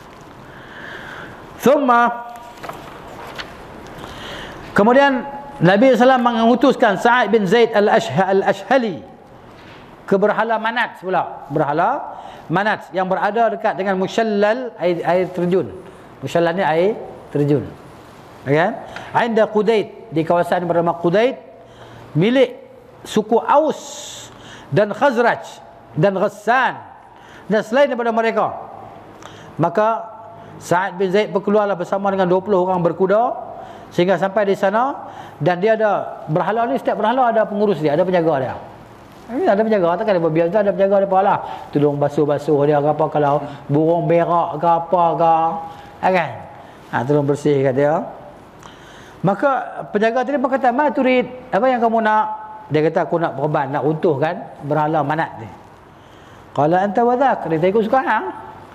Kemudian Nabi SAW mengutuskan Sa'ad bin Zaid al-Ashhali ke berhala Manat pula. Berhala Manat yang berada dekat dengan Mushallal, air terjun. Mushallal ni air terjun. Kan? Anda Qudaid, di kawasan bernama Qudaid, milik suku Aus dan Khazraj dan Ghassan dan selain daripada mereka. Maka Sa'ad bin Zaid berkeluarlah bersama dengan 20 orang berkuda sehingga sampai di sana, dan dia ada berhala ni, setiap berhala ada pengurus dia, ada penjaga dia. Ini ada penjaga, takkan dia biasa ada penjaga dia lah. Tolong basuh-basuh dia ke apa, kalau burung berak ke apa ke, kan? Tolong bersihkan dia. Maka penjaga tadi berkata, ma turid, apa yang kamu nak? Dia kata, aku nak berban, nak runtuhkan berhala Manat ni. Qala anta wa dhak, dia ikut sekarang.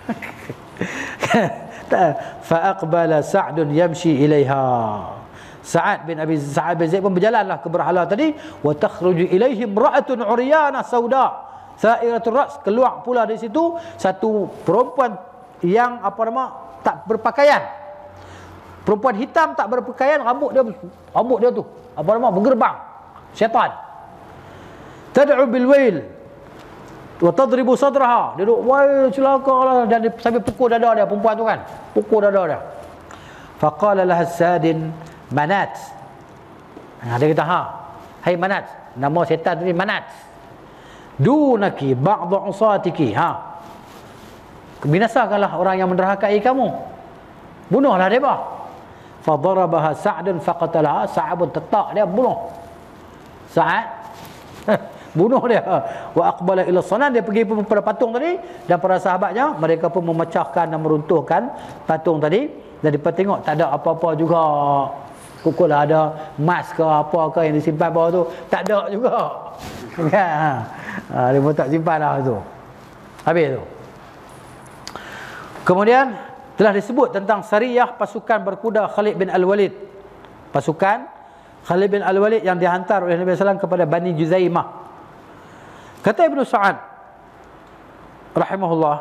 Fa aqbala Sa'dun yamshi ilaiha. Sa'ad bin Zaid pun berjalanlah ke berhala tadi. Wa takhruju ilaihi imra'atun 'uryana sauda sa'iratul ra's. Keluar pula dari situ satu perempuan yang tak berpakaian. Perempuan hitam tak berpakaian, rambut dia tu bergerbang syaitan. Tad'u bil wail wa tadribu sadraha. Dia duk wai celakalah, dan sambil pukul dada dia, perempuan tu kan. Pukul dada dia. Faqala laha sadin Manat. Dia kata, hai Manat, nama syaitan tadi Manat. Dunaki ba'dha usatiki. Binasakanlah orang yang menderhakai kamu. Bunuhlah dia. Fadarabaha Sa'dun faqatalaha. Sa'ad pun tetak dia, bunuh Sa'ad. Bunuh dia. Wa aqbala ila sanan, dia pergi pada patung tadi, dan para sahabatnya mereka pun memecahkan dan meruntuhkan patung tadi. Dan dia tengok tak ada apa-apa juga. Pukul ada emas ke apa ke yang disimpan bawah tu, tak ada juga. Kan? Dia pun tak simpan lah tu. Habis tu. Kemudian telah disebut tentang Sariyah pasukan berkuda Khalid bin Al-Walid. Pasukan Khalid bin Al-Walid yang dihantar oleh Nabi SAW kepada Bani Juzaimah. Kata Ibnu Sa'ad rahimahullah,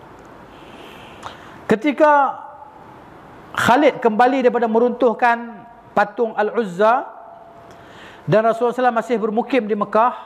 ketika Khalid kembali daripada meruntuhkan patung Al-Uzza dan Rasulullah SAW masih bermukim di Mekah,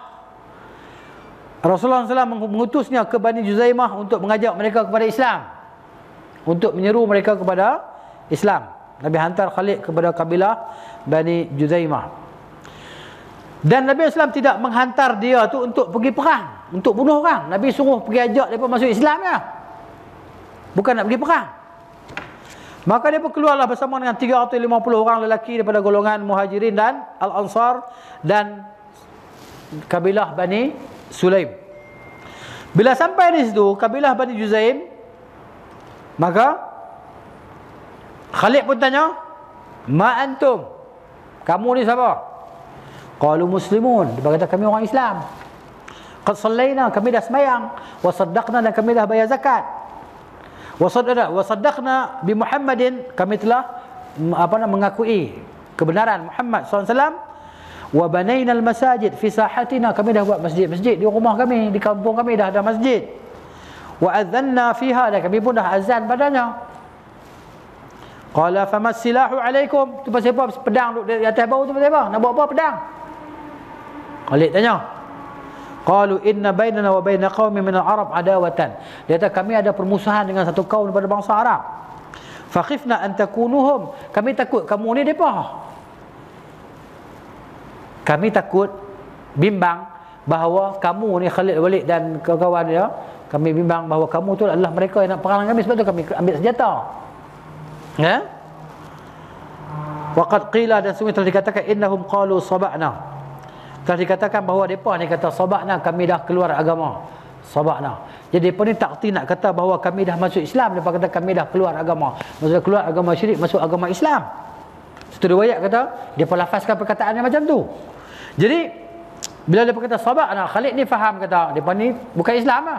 Rasulullah SAW mengutusnya ke Bani Juzaimah untuk mengajak mereka kepada Islam. untuk menyeru mereka kepada Islam. Nabi hantar Khalid kepada kabilah Bani Juzaimah. Dan Nabi Islam tidak menghantar dia tu untuk pergi perang, untuk bunuh orang. Nabi suruh pergi ajak mereka masuk Islam ya. Bukan nak pergi perang. Maka dia pun keluarlah bersama dengan 350 orang lelaki daripada golongan Muhajirin dan Al-Ansar dan kabilah Bani Sulaim. Bila sampai di situ kabilah Bani Juzaim, maka Khalid pun tanya, "Ma antum? Kamu ni siapa?" Qalu muslimun. Dia kata kami orang Islam. Qad sallaina, kami dah sembahyang, wa saddaqna, dan kami dah bayar zakat. Wa saddaqna bi Muhammadin, kami telah mengakui kebenaran Muhammad SAW. Wa banaina al-masajid fi sahatina, kami dah buat masjid-masjid di rumah kami, di kampung kami dah ada masjid. Wa adzanna fiha, dan kami pun dah azan padanya. Qala famas silahu alaikum, tu pasal apa pedang duduk di atas bau tu pasal apa? Nak buat apa pedang? Khalid tanya. Qalu inna bainana wa baina qaumin min al-arab adawatan. Dia kata kami ada permusuhan dengan satu kaum daripada bangsa Arab. Fa khifna an takunuhum, kami takut kamu ni depa. Kami takut, bimbang bahawa kamu ni Khalid Walid dan kawan-kawan dia, kami bimbang bahawa kamu tu adalah mereka yang nak perang dengan kami, sebab tu kami ambil senjata. Ya? Waqad qila, dan sungguh telah dikatakan innahum qalu sabaqna. Telah dikatakan bahawa depa ni kata sabaqna, kami dah keluar agama. Sabaqna. Jadi depa ni tak nak kata bahawa kami dah masuk Islam, depa kata kami dah keluar agama. Maksudnya keluar agama syirik masuk agama Islam. Satu riwayat kata depa lafazkan perkataan yang macam tu. Jadi bila depa kata sabaqna, Khalid ni faham kata depa ni bukan Islam lah.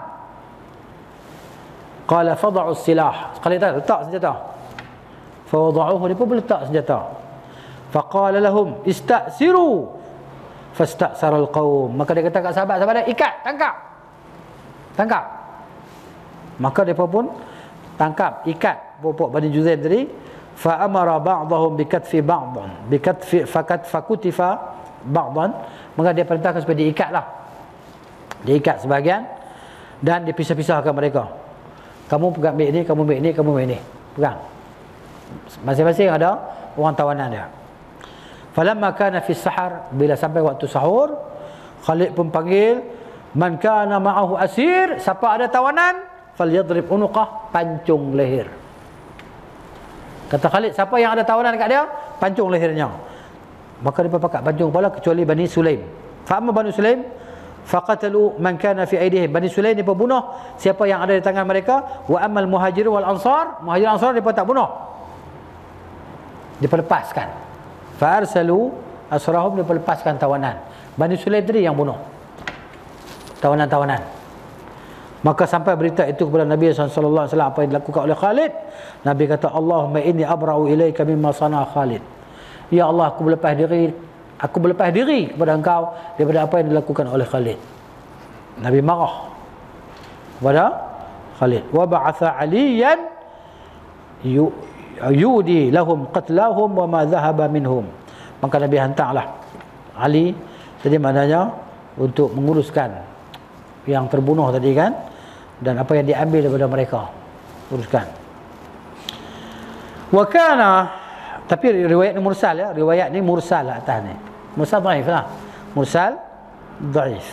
Qala fad'u silah. Khalid kata letak senjata. Fawada'uhu, dia pun letak senjata. Faqala lahum ista'siru fasta'sara al-qaum. Maka dia kata kat sahabat-sahabat dia, ikat, tangkap. Maka mereka pun tangkap, ikat pokok Bani Juzaim tadi. Fa amara ba'dahum bikatfi ba'dan, fakutifa ba'dan. Maka dia perintahkan supaya diikatlah. Diikat sebahagian dan dipisah-pisahkan mereka. Kamu pegang mic ni, kamu mic ni, kamu mic ni. Pegang. Masing-masing ada orang tawanan dia. Falamma kana fi sahar, bila sampai waktu sahur, Khalid pun panggil man kana ma'ahu asir, siapa ada tawanan, falyadrib unuqah, pancung leher. Kata Khalid, siapa yang ada tawanan dekat dia, pancung lehernya. Maka dia pakat pancung kepala, kecuali Bani Sulaim. Fa amma Bani Sulaim faqatalu man kana fi aidihim. Bani Sulaim dia bunuh siapa yang ada di tangan mereka. Wa ammal muhajir wal ansar, muhajir ansar dia tak bunuh, dia lepaskan. Fa arsalu asrahum, dia lepaskan tawanan. Bani Sulaim tadi yang bunuh tawanan-tawanan. Maka sampai berita itu kepada Nabi sallallahu alaihi wasallam apa yang dilakukan oleh Khalid. Nabi kata, Allahumma inni abra'u ilaika mimma sana Khalid. Ya Allah, aku berlepas diri kepada engkau daripada apa yang dilakukan oleh Khalid. Nabi marah kepada Khalid. Wa ba'atha aliyan yudi lahum qatlahum wa ma dhahaba minhum. Maka Nabi hantarlah Ali, jadi maknanya untuk menguruskan yang terbunuh tadi kan, dan apa yang diambil daripada mereka, uruskan. Wa kana, tapi riwayat ni mursal ya, riwayat ni mursal lah atas ni. Mursal dhaif lah. Mursal dhaif.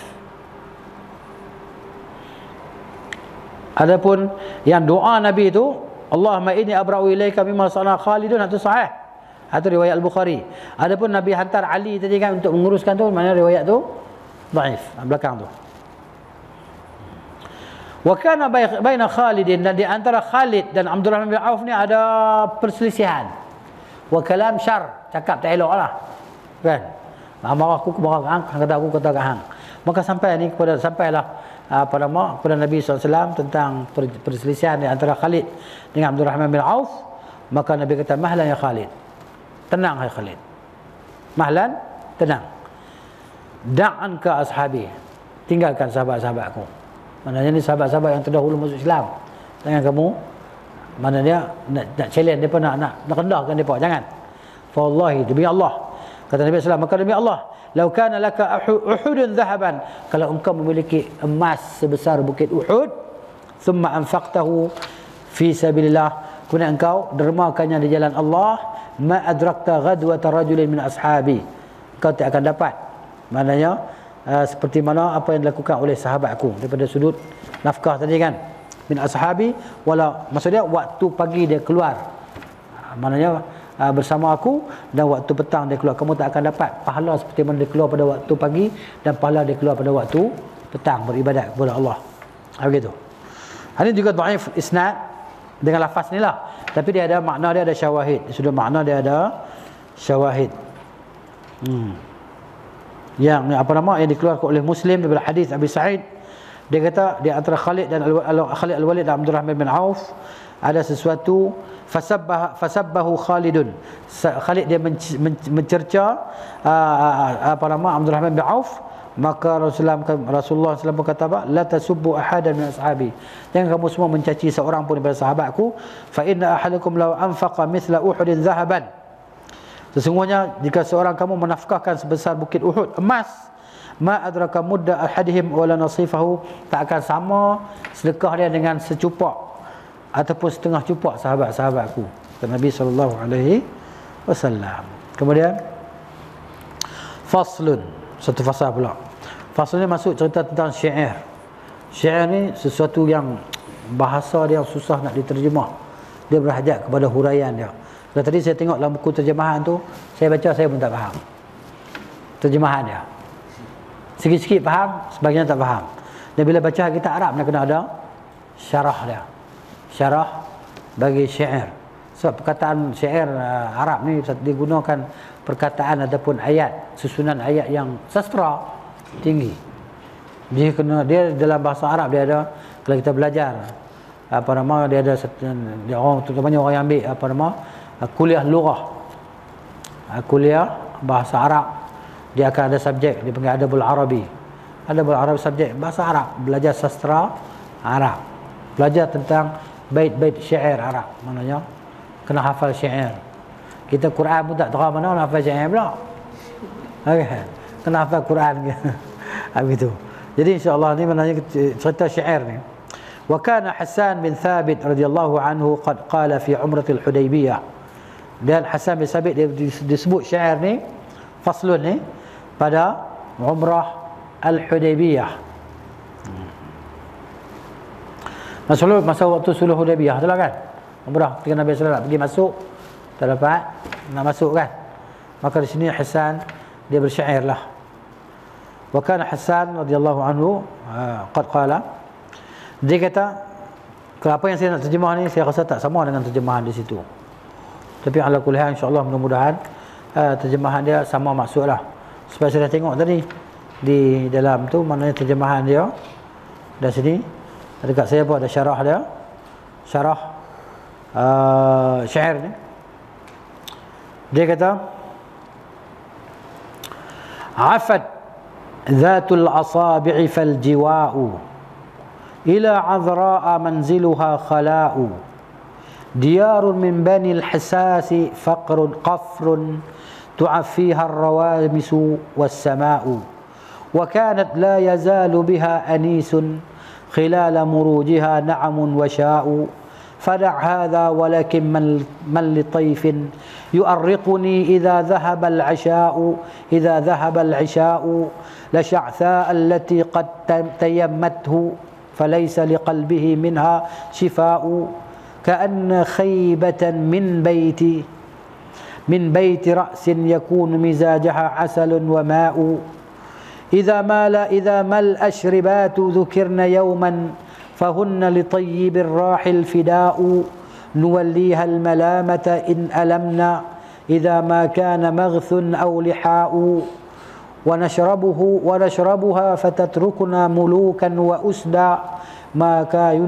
Adapun yang doa Nabi itu, Allahumma inni abra'u ilaika mimma sana Khalidun, itu sahih. Itu riwayat Al-Bukhari. Adapun Nabi hantar Ali tadi kan untuk menguruskan tu, mana riwayat tu dhaif, belakang tu. Wa kana baina Khalidin, dan di antara Khalid dan Abdurrahman bin Auf ni ada perselisihan. Wa kalam syar, cakap tak elok lah. Kan? Marah aku marah hang, kata aku kata kat hang. Maka sampailah kepada Nabi SAW tentang perselisihan di antara Khalid dengan Abdurrahman bin Auf. Maka Nabi kata, mahlan ya Khalid, tenang hai Khalid, mahlan, tenang, da'an ka ashabi, tinggalkan sahabat-sahabatku. Maknanya ni sahabat-sahabat yang terdahulu masuk Islam, jangan kamu, mana dia nak challenge depa, nak rendahkan depa, jangan. Fa wallahi, demi Allah, kata Nabi SAW, maka demi Allah, lau kana laka Uhudun dhahaban, kalau engkau memiliki emas sebesar bukit Uhud, thumma anfaqtahu fi sabilillah, kemudian engkau dermakannya di jalan Allah, ma adrakta ghadwata rajulin min ashabi, kau tak akan dapat, maknanya seperti mana apa yang dilakukan oleh sahabatku daripada sudut nafkah tadi kan, min ashabi, wala maksudnya waktu pagi dia keluar, maknanya bersama aku, dan waktu petang dia keluar, kamu tak akan dapat pahala seperti mana dia keluar pada waktu pagi dan pahala dia keluar pada waktu petang beribadat kepada Allah. Begitu. Ini juga dhaif isnad dengan lafaz ni lah, tapi dia ada makna, dia ada syawahid. Sudah makna dia ada syawahid. Yang apa nama yang dikeluarkan oleh Muslim daripada hadis Abi Sa'id, dia kata di antara Khalid dan Khalid Al-Walid dan Abdurrahman bin Auf ada sesuatu, fasabbahu Khalidun, Khalid dia mencerca apa nama Abdurrahman bin Auf, maka Rasulullah SAW kata apa, la tasubbu ahadan min ashabi, jangan kamu semua mencaci seorang pun daripada sahabatku, fa inna ahadakum law anfaqa mithla uhudin zahaban, sesungguhnya jika seorang kamu menafkahkan sebesar bukit Uhud emas, ma adraka mudda ahadihim wala nasifahu, tak akan sama sedekah dia dengan secupak ataupun setengah cupak sahabat-sahabatku, kata Nabi SAW. Kemudian faslun, satu fasal pula. Fasal ni masuk cerita tentang syair. Syair ni sesuatu yang bahasa dia yang susah nak diterjemah, dia berhajat kepada huraian dia. Kalau tadi saya tengok dalam buku terjemahan tu, saya baca saya pun tak faham terjemahan dia, sikit-sikit faham, sebagian tak faham. Dan bila baca kitab Arab nak kena ada syarah dia, syarah bagi syair. Sebab perkataan syair Arab ni digunakan perkataan ataupun ayat, susunan ayat yang sastra tinggi. Dia dalam bahasa Arab dia ada, kalau kita belajar apa nama, dia ada dia orang, terutamanya orang yang ambil apa nama kuliah lughah, kuliah bahasa Arab, dia akan ada subjek dia panggil Adabul Arabi. Adabul Arabi subjek bahasa Arab, belajar sastra Arab, belajar tentang bait-bait syair Arab, maknanya kena hafal syair. Kita Quran pun tak tahu mana nak hafal syair pula. Okay. Kena hafal Quran ke. Begitu. Jadi insya-Allah ni maknanya cerita syair ni. Wa kana Hasan bin Thabit radhiyallahu anhu qad qala fi umratil Hudaybiyah. Dan Hasan bin Thabit dia disebut syair ni, faslun ni, pada umrah Al-Hudaybiyah. Masa waktu sulh Hudaybiyah itulah kan. Umrah ketika Nabi sallallahu alaihi wasallam pergi masuk, tak dapat nak masuk kan. Maka di sini Hasan dia bersyair lah. Wa kana Hasan radhiyallahu anhu qad qala, dia kata, apa yang saya nak terjemah ni saya rasa tak sama dengan terjemahan di situ. Tapi ala kulli hal insya-Allah mudah-mudahan terjemahan dia sama maksudlah. Sebab saya dah tengok tadi di dalam tu maknanya terjemahan dia. Dan sini dekat saya pun ada syarah dia. Syarah syair ni. Dia kata, afat dhatul asabi'i fal jiwa'u ila azra'a manziluha khala'u diyarun min bani al-hisasi faqrun qafrun tu'affiha ar-rawamisu was-sama'u wa kanat la yazalu biha anisun khilala murujiha na'amun wa sha'u فدع هذا ولكن من لطيف يؤرقني إذا ذهب العشاء لشعثاء التي قد تيمته فليس لقلبه منها شفاء كأن خيبة من بيت رأس يكون مزاجها عسل وماء إذا ما الأشربات ذكرن يوما فهن لطيب الراحل فداء نوليها الملامة إن ألمنا إذا ما كان مغث أو لحاء ونشربها فتتركنا ملوكا وأسدا ما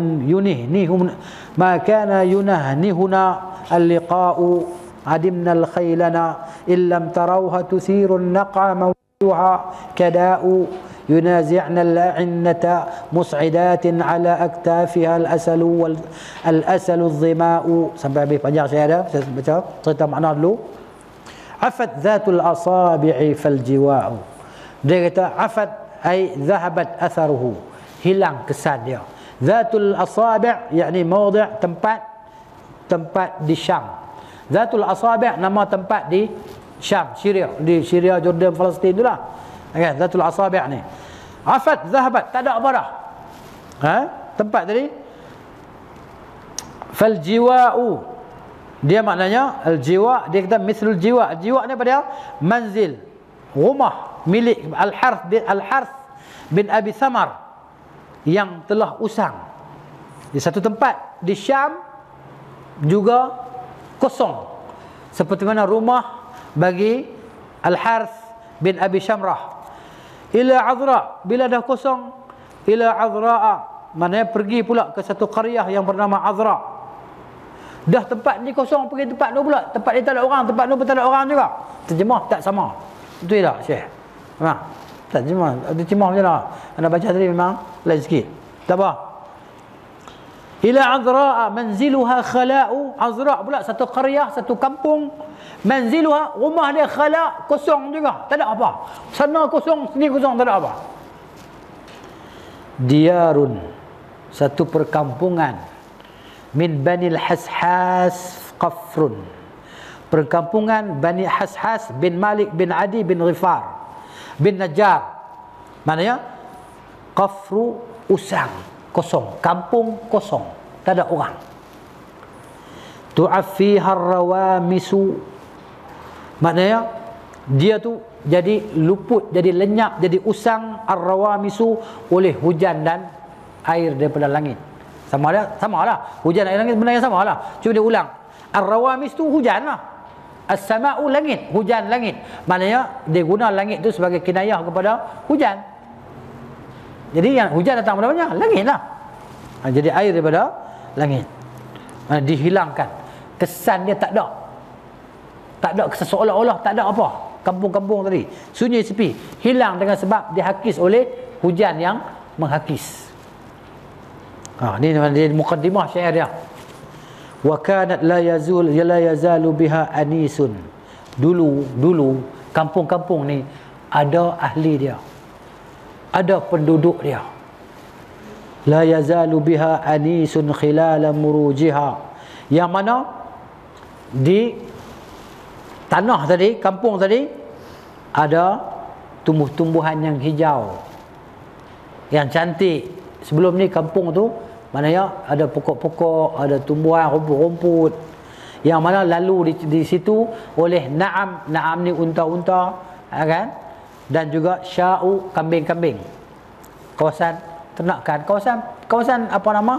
كان ينهنهنا اللقاء عدمنا الخيلنا إن لم تروها تثير النقع موجها كداء ينازعنا الأعنة مسعدات على أكتافها الأسل الظماء. Sampai habis panjang saya ada, saya baca cerita makna dulu. Afat dhatul asabi'i fal jiwa'u. Dia kata afat ay dhahabat atharuhu, hilang kesan dia. Zatul Asabi' yakni mawdi' tempat di Syam. Zatul Asabi' nama tempat di Syam, Syria, di Syria, Jordan, Palestin itulah. Kan, Zatul Asabi' ni. Afat, zahabat, tak ada apa dah. Tempat tadi. Fal jiwa'u, dia maknanya al-jiwa', dia kata mithlul jiwa'. Jiwa' ni apa dia? Manzil, rumah milik Al-Harth bin Abi Thamar yang telah usang. Di satu tempat di Syam juga kosong, seperti mana rumah bagi Al-Harth bin Abi Syamrah. Ila Azra, bila dah kosong, ila Azra'a, maknanya pergi pula ke satu qaryah yang bernama Azra. Dah tempat ni kosong, pergi tempat tu pula. Tempat ni tak ada orang, tempat tu pun tak ada orang juga. Terjemah tak sama. Betul tak, Syekh? Tak terjemah. Terjemah macam mana? Anda baca tadi memang lain sikit. Tak apa. Ila Azra'a manziluha khala'u. Azra' pula satu qaryah, satu kampung. Manziluha, rumah dia khala', kosong juga. Tak ada apa. Sana kosong, sini kosong, tak ada apa. Diyarun, satu perkampungan. Min Bani Al-Hashas Qafrun, perkampungan Bani Hashas bin Malik bin Adi bin Ghifar bin Najjar. Maknanya Qafru usang, kosong, kampung kosong, tak ada orang. Tu'affiha rawamisu, maknanya dia tu jadi luput, jadi lenyap, jadi usang ar-rawamisu oleh hujan dan air daripada langit. Sama lah. Hujan air langit benda yang sama lah. Cuba dia ulang. Ar-rawamis tu hujan lah. As-sama'u langit, hujan langit. Maknanya dia guna langit tu sebagai kinayah kepada hujan. Jadi yang hujan datang pada mana? Langit lah. Jadi air daripada langit. Dihilangkan. Kesan dia tak ada. Tak ada, seolah-olah tak ada apa. Kampung-kampung tadi sunyi sepi, hilang dengan sebab dihakis oleh hujan yang menghakis. Ni mukaddimah syair dia. Wa kanat la yazalu biha anisun. Dulu kampung-kampung ni ada ahli dia, ada penduduk dia. La yazalu biha anisun khilala murujiha, yang mana di tanah tadi, kampung tadi, ada tumbuh-tumbuhan yang hijau, yang cantik. Sebelum ni kampung tu maknanya ada pokok-pokok, ada tumbuhan, rumput-rumput, yang mana lalu di situ oleh na'am ni unta-unta, kan? Dan juga sya'u, kambing-kambing. Kawasan ternakan, kawasan apa nama?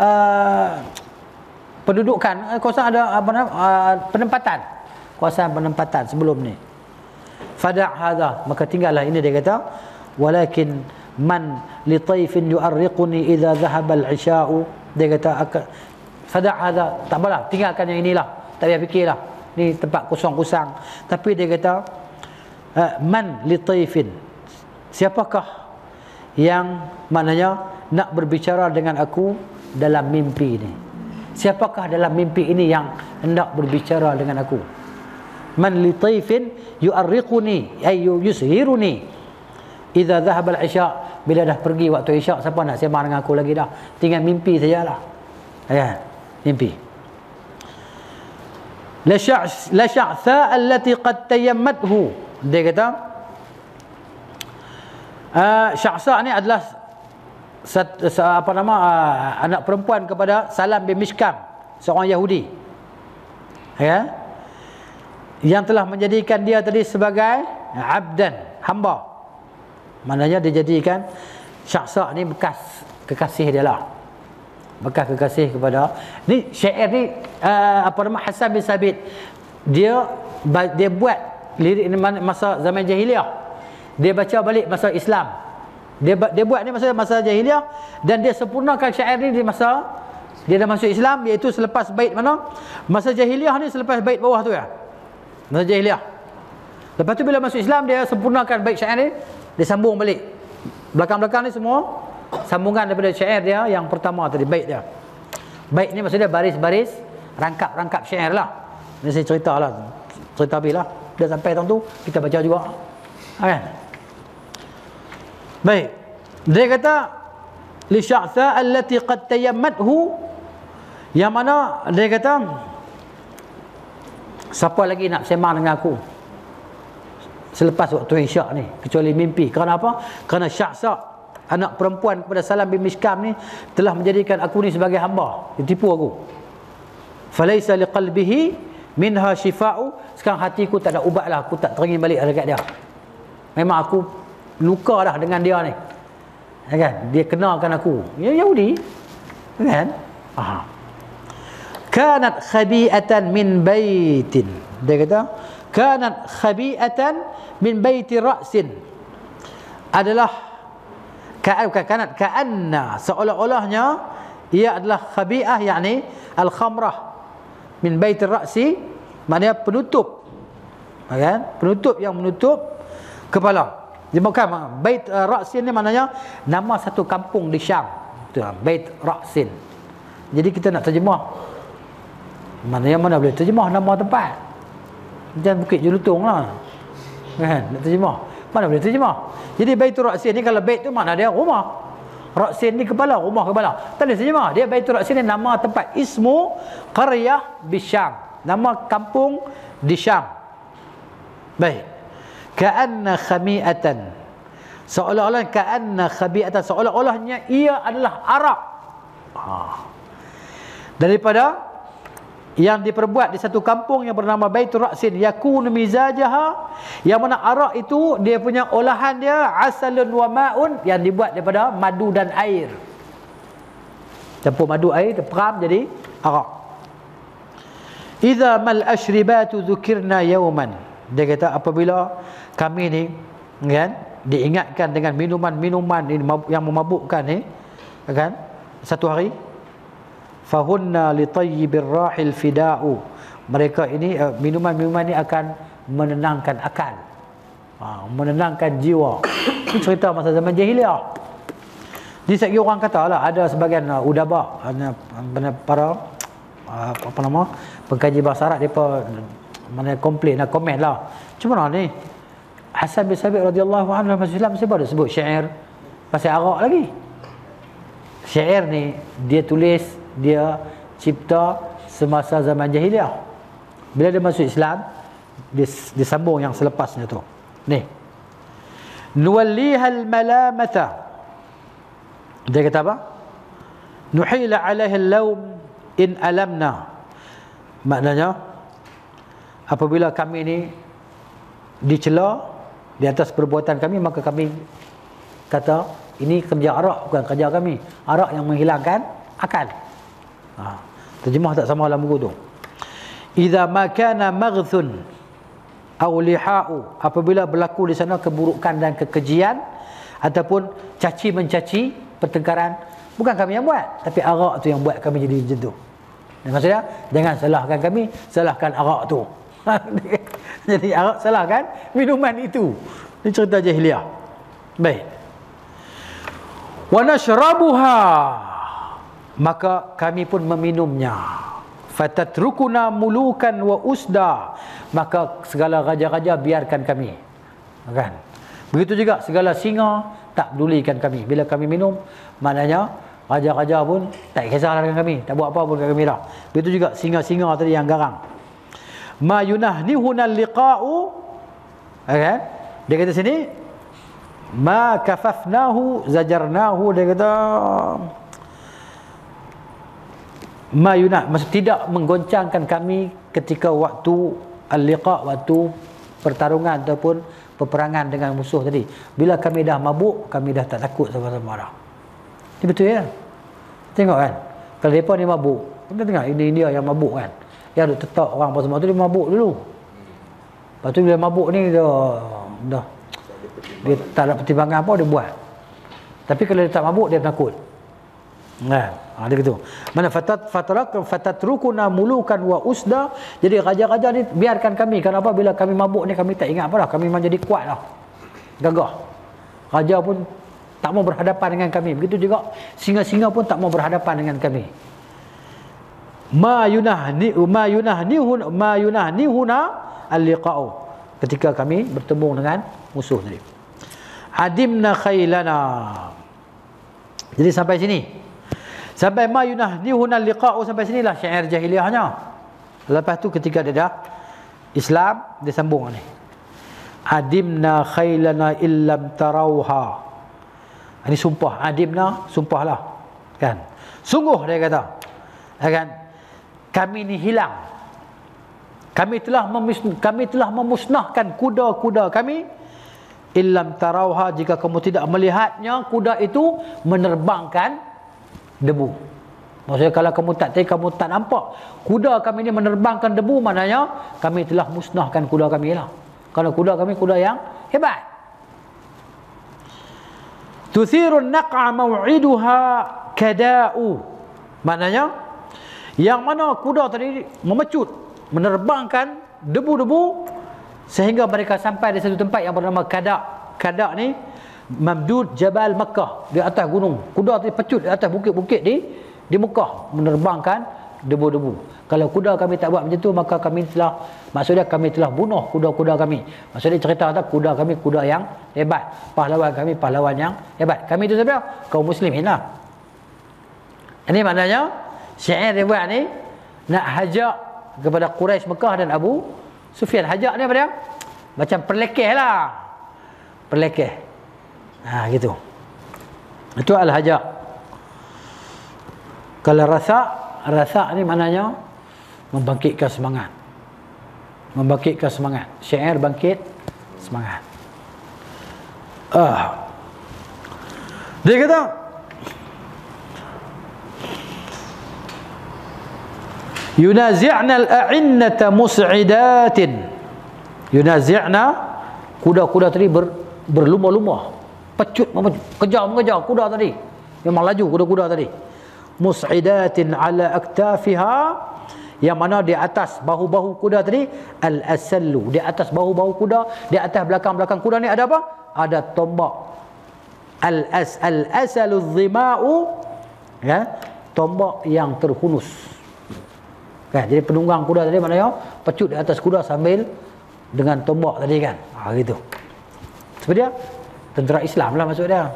Pendudukan, kawasan ada apa nama? Penempatan. Kawasan penempatan sebelum ni. Fada' hadha, maka tinggallah ini, dia kata walakin man li taifin yu'arriquni idza dhahaba al-'isha'u. Dia kata fada' hadha, tak apalah, tinggalkan yang inilah, tak payah fikirlah, ni tempat kosong-kosong. Tapi dia kata man li taifin, siapakah yang maknanya nak berbicara dengan aku dalam mimpi ni? Siapakah dalam mimpi ini yang hendak berbicara dengan aku? Man li taifin yu'arriquni ay yushiruni idza dhahaba al-'isha'. Bila dah pergi waktu isyak, siapa nak sembang dengan aku lagi dah? Tinggal mimpi sajalah. Ya, mimpi. La sya'tha allati qad tayammathu. Dia kata Sya'sa ni adalah apa nama anak perempuan kepada Salam bin Mishkam, seorang Yahudi. Ya. Yang telah menjadikan dia tadi sebagai abdan, hamba. Maknanya dia jadikan Sya'sa ni bekas kekasih dia lah, bekas kekasih kepada ni. Syair ni apa nama Hasan bin Sabit, dia buat lirik ni masa zaman jahiliah, dia baca balik masa Islam, dia buat ni masa jahiliah, dan dia sempurnakan syair ni di masa dia dah masuk Islam, iaitu selepas bait mana? Masa jahiliah ni selepas bait bawah tu ya, masa jahiliah. Lepas tu bila masuk Islam, dia sempurnakan bait syair ni, dia sambung balik. Belakang-belakang ni semua sambungan daripada syair dia yang pertama tadi, bait dia. Bait ni maksudnya baris-baris, rangkap-rangkap syair lah. Ini saya cerita habis lah. Dah sampai tahun tu, kita baca juga. Kan? Baik. Dia kata li sya'tha allati qad tayammathu, yang mana dia kata siapa lagi nak sembang dengan aku selepas waktu isyak ni kecuali mimpi. Kerana apa? Kerana Sya'sa anak perempuan kepada Salam bin Mishkam ni telah menjadikan aku ni sebagai hamba, dia tipu aku. Falaisa liqalbihi minha shifa'u, sekarang hatiku tak ada ubat lah, aku tak teringin balik dekat dia. Memang aku luka dah dengan dia ni, kan? Dia kenalkan aku, ya Yahudi, kan? Kanat khabi'atan min baitin, dia kata kanat khabi'atan min baiti ra'sin, adalah kanat ka'anna, seolah-olahnya ia adalah khabi'ah, yakni al-khamrah, min baiti ra'si, maknanya penutup, kan? Penutup yang menutup kepala. Dia bukan bait ra'sin ni maknanya nama satu kampung di Syam. Itu bait ra'sin. Jadi kita nak terjemah, mana boleh terjemah nama tempat. Jangan Bukit Jelutong lah, kan? Nak terjemah, mana boleh terjemah. Jadi Baitur Ra'sin ni, kalau bait tu makna dia rumah, Ra'sin ni kepala, rumah kepala. Tak boleh terjemah. Dia Baitur Ra'sin ni nama tempat, ismu qaryah bi Syam, nama kampung di Syam. Baik. Ka'anna khami'atan, seolah-olah ka'anna khabi'atan, seolah-olahnya ia adalah arak. Daripada yang diperbuat di satu kampung yang bernama Baitur Ra'sin, yakunu mizajaha, yang mana arak itu dia punya olahan dia asalun wa ma'un, yang dibuat daripada madu dan air. Campur madu air, terperam jadi arak. Idza mal ashribatu dzukirna yawman, dia kata apabila kami ni, kan, diingatkan dengan minuman-minuman yang memabukkan ni, kan, satu hari, fahunna li tayyibir rahil fida'u, mereka ini minuman-minuman ini akan menenangkan akal, menenangkan jiwa. Ini cerita masa zaman jahiliah. Di segi orang kata lah, ada sebagian udaba, para apa nama, pengkaji bahasa Arab, mereka mana komplain lah, komen lah, macam mana ni Hasan bin Sabit radhiyallahu anhu masih Islam, siapa ada sebut syair pasal arak lagi. Syair ni dia tulis, dia cipta semasa zaman jahiliah. Bila dia masuk Islam, dia sambung yang selepasnya tu. Ni, nuwallihal malamata, dia kata apa? Nuhila alaihi al-lawm in alamna, maknanya apabila kami ni dicela di atas perbuatan kami, maka kami kata ini kerja arak, bukan kerja kami. Arak yang menghilangkan akal. Terjemah tak sama dalam buku tu. Idza ma kana maghthun aw liha'u, apabila berlaku di sana keburukan dan kekejian ataupun caci mencaci, pertengkaran, bukan kami yang buat, tapi arak tu yang buat kami jadi macam tu. Maksudnya jangan salahkan kami, salahkan arak tu. Jadi arak salahkan minuman itu. Ini cerita jahiliah. Baik. Wa nashrabuha, maka kami pun meminumnya. Fatatrukuna mulukan wa usda, maka segala raja-raja biarkan kami, kan? Begitu juga segala singa tak pedulikan kami. Bila kami minum, maknanya raja-raja pun tak kisah dengan kami, tak buat apa pun dengan kami dah. Begitu juga singa-singa tadi yang garang. Ma yunahnihuna liqa'u, kan? Dia kata sini ma kafafnahu zajarnahu, dia kata mayunah, maksud tidak menggoncangkan kami ketika waktu al-liqa, waktu pertarungan ataupun peperangan dengan musuh tadi. Bila kami dah mabuk, kami dah tak takut sama-sama dah. Ini betul ya? Tengok kan, kalau mereka ni mabuk, kita tengok ini dia yang mabuk kan, dia duk tetak orang apa semua tu, dia mabuk dulu. Lepas tu bila mabuk ni dia tak ada pertimbangan apa, dia buat. Tapi kalau dia tak mabuk, dia takut. Nah, ada gitu. Mana fatatrukuna mulukan wa usda. Jadi raja-raja ni biarkan kami. Kenapa? Bila kami mabuk ni kami tak ingat apa dah. Kami memang jadi kuat lah, gagah. Raja pun tak mau berhadapan dengan kami. Begitu juga singa-singa pun tak mau berhadapan dengan kami. Ma yunahnihuna al-liqa'u, ketika kami bertemu dengan musuh tadi. Adimna khailana, Jadi sampai sini. Sampai ma yunahdihuna liqa'u, sampai sinilah syair jahiliahnya. Lepas tu ketika dia dah Islam, dia sambung ni. Adimna khailana illam tarawha. Ini sumpah, adimna, sumpahlah. Kan? Sungguh dia kata. Kan? Kami ni hilang. Kami telah memusnahkan kuda-kuda kami. Illam tarawha, jika kamu tidak melihatnya, kuda itu menerbangkan debu. Maksudnya kalau kamu tak nampak kuda kami ini menerbangkan debu, maknanya kami telah musnahkan kuda kami lah. Kerana kuda kami kuda yang hebat. Tuthirun naq'a maw'iduha kada'u. Maknanya yang mana kuda tadi memecut, menerbangkan debu-debu sehingga mereka sampai di satu tempat yang bernama Kada'. Kada' ni Mamdud Jabal Makkah, di atas gunung. Kuda tadi pecut di atas bukit-bukit di Mekah, menerbangkan debu-debu. Kalau kuda kami tak buat macam tu, maka kami telah bunuh kuda-kuda kami. Maksudnya cerita kata kuda kami kuda yang hebat, pahlawan kami pahlawan yang hebat. Kami itu siapa? Kaum muslimin lah. Ini maknanya syair dia buat ni nak hajak kepada Quraisy Mekah dan Abu Sufyan. Hajak ni apa dia? Macam perlekeh lah. Perlekeh. Gitu. Itu al-hajak. Kalau rasa ni maknanya membangkitkan semangat. Membangkitkan semangat. Syair bangkit semangat. Dia kata yunazi'na al-a'innata mus'idatin. Yunazi'na, kuda-kuda tadi berlumah-lumah, pecut, mengejar kuda tadi. Memang laju kuda-kuda tadi. Mus'idatin ala aktafiha, yang mana di atas bahu-bahu kuda tadi al-asallu, di atas bahu-bahu kuda, di atas belakang-belakang kuda ni ada apa? Ada tombak. Al-asalu dhima'u, ya, tombak yang terhunus. Kan, jadi penunggang kuda tadi maknanya pecut di atas kuda sambil dengan tombak tadi kan. Gitu. Seperti dia tentera Islam lah maksud dia.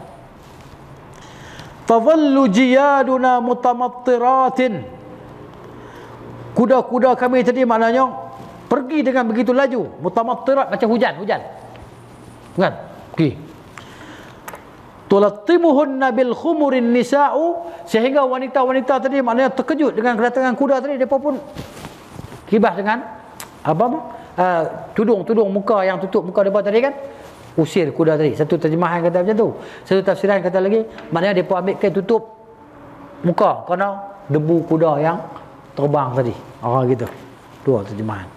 Tadhallu jiyaduna mutamattiratin. Kuda-kuda kami tadi maknanya pergi dengan begitu laju. Mutamattirat macam hujan. Kan? Pergi. Tulattimuhunna bil khumurin nisa'u, sehingga wanita-wanita tadi maknanya terkejut dengan kedatangan kuda tadi, mereka pun kibas dengan tudung muka yang tutup muka mereka tadi kan, usir kuda tadi. Satu terjemahan kata macam tu, satu tafsiran kata lagi maknanya mereka ambil kain tutup muka kerana debu kuda yang terbang tadi. Gitu. Dua terjemahan.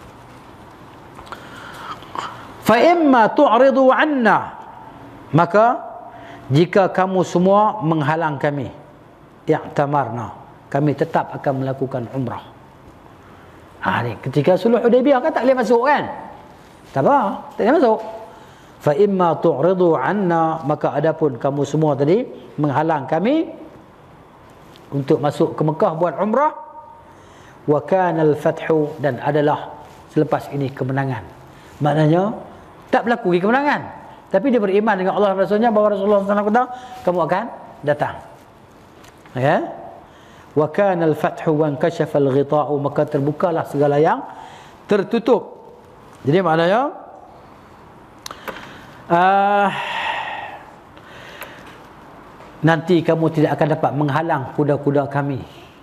Fa imma tu'ridu 'anna, maka jika kamu semua menghalang kami, i'tamarna, kami tetap akan melakukan umrah. Ni ketika sulh Hudaybiyah kan tak boleh masuk kan? Tak apa, tak boleh masuk. Fa imma tu'ridu 'anna, maka adapun kamu semua tadi menghalang kami untuk masuk ke Mekah buat umrah, wa kana al-fathu, dan adalah selepas ini kemenangan. Maknanya tak berlaku lagi kemenangan, tapi dia beriman dengan Allah dan Rasulnya bahawa Rasulullah SAW kata kamu akan datang. Ya. Wa kana al-fathu wa inkashafa al-ghita'u, maka terbukalah segala yang tertutup. Jadi maknanya nanti kamu tidak akan dapat menghalang kuda-kuda kami.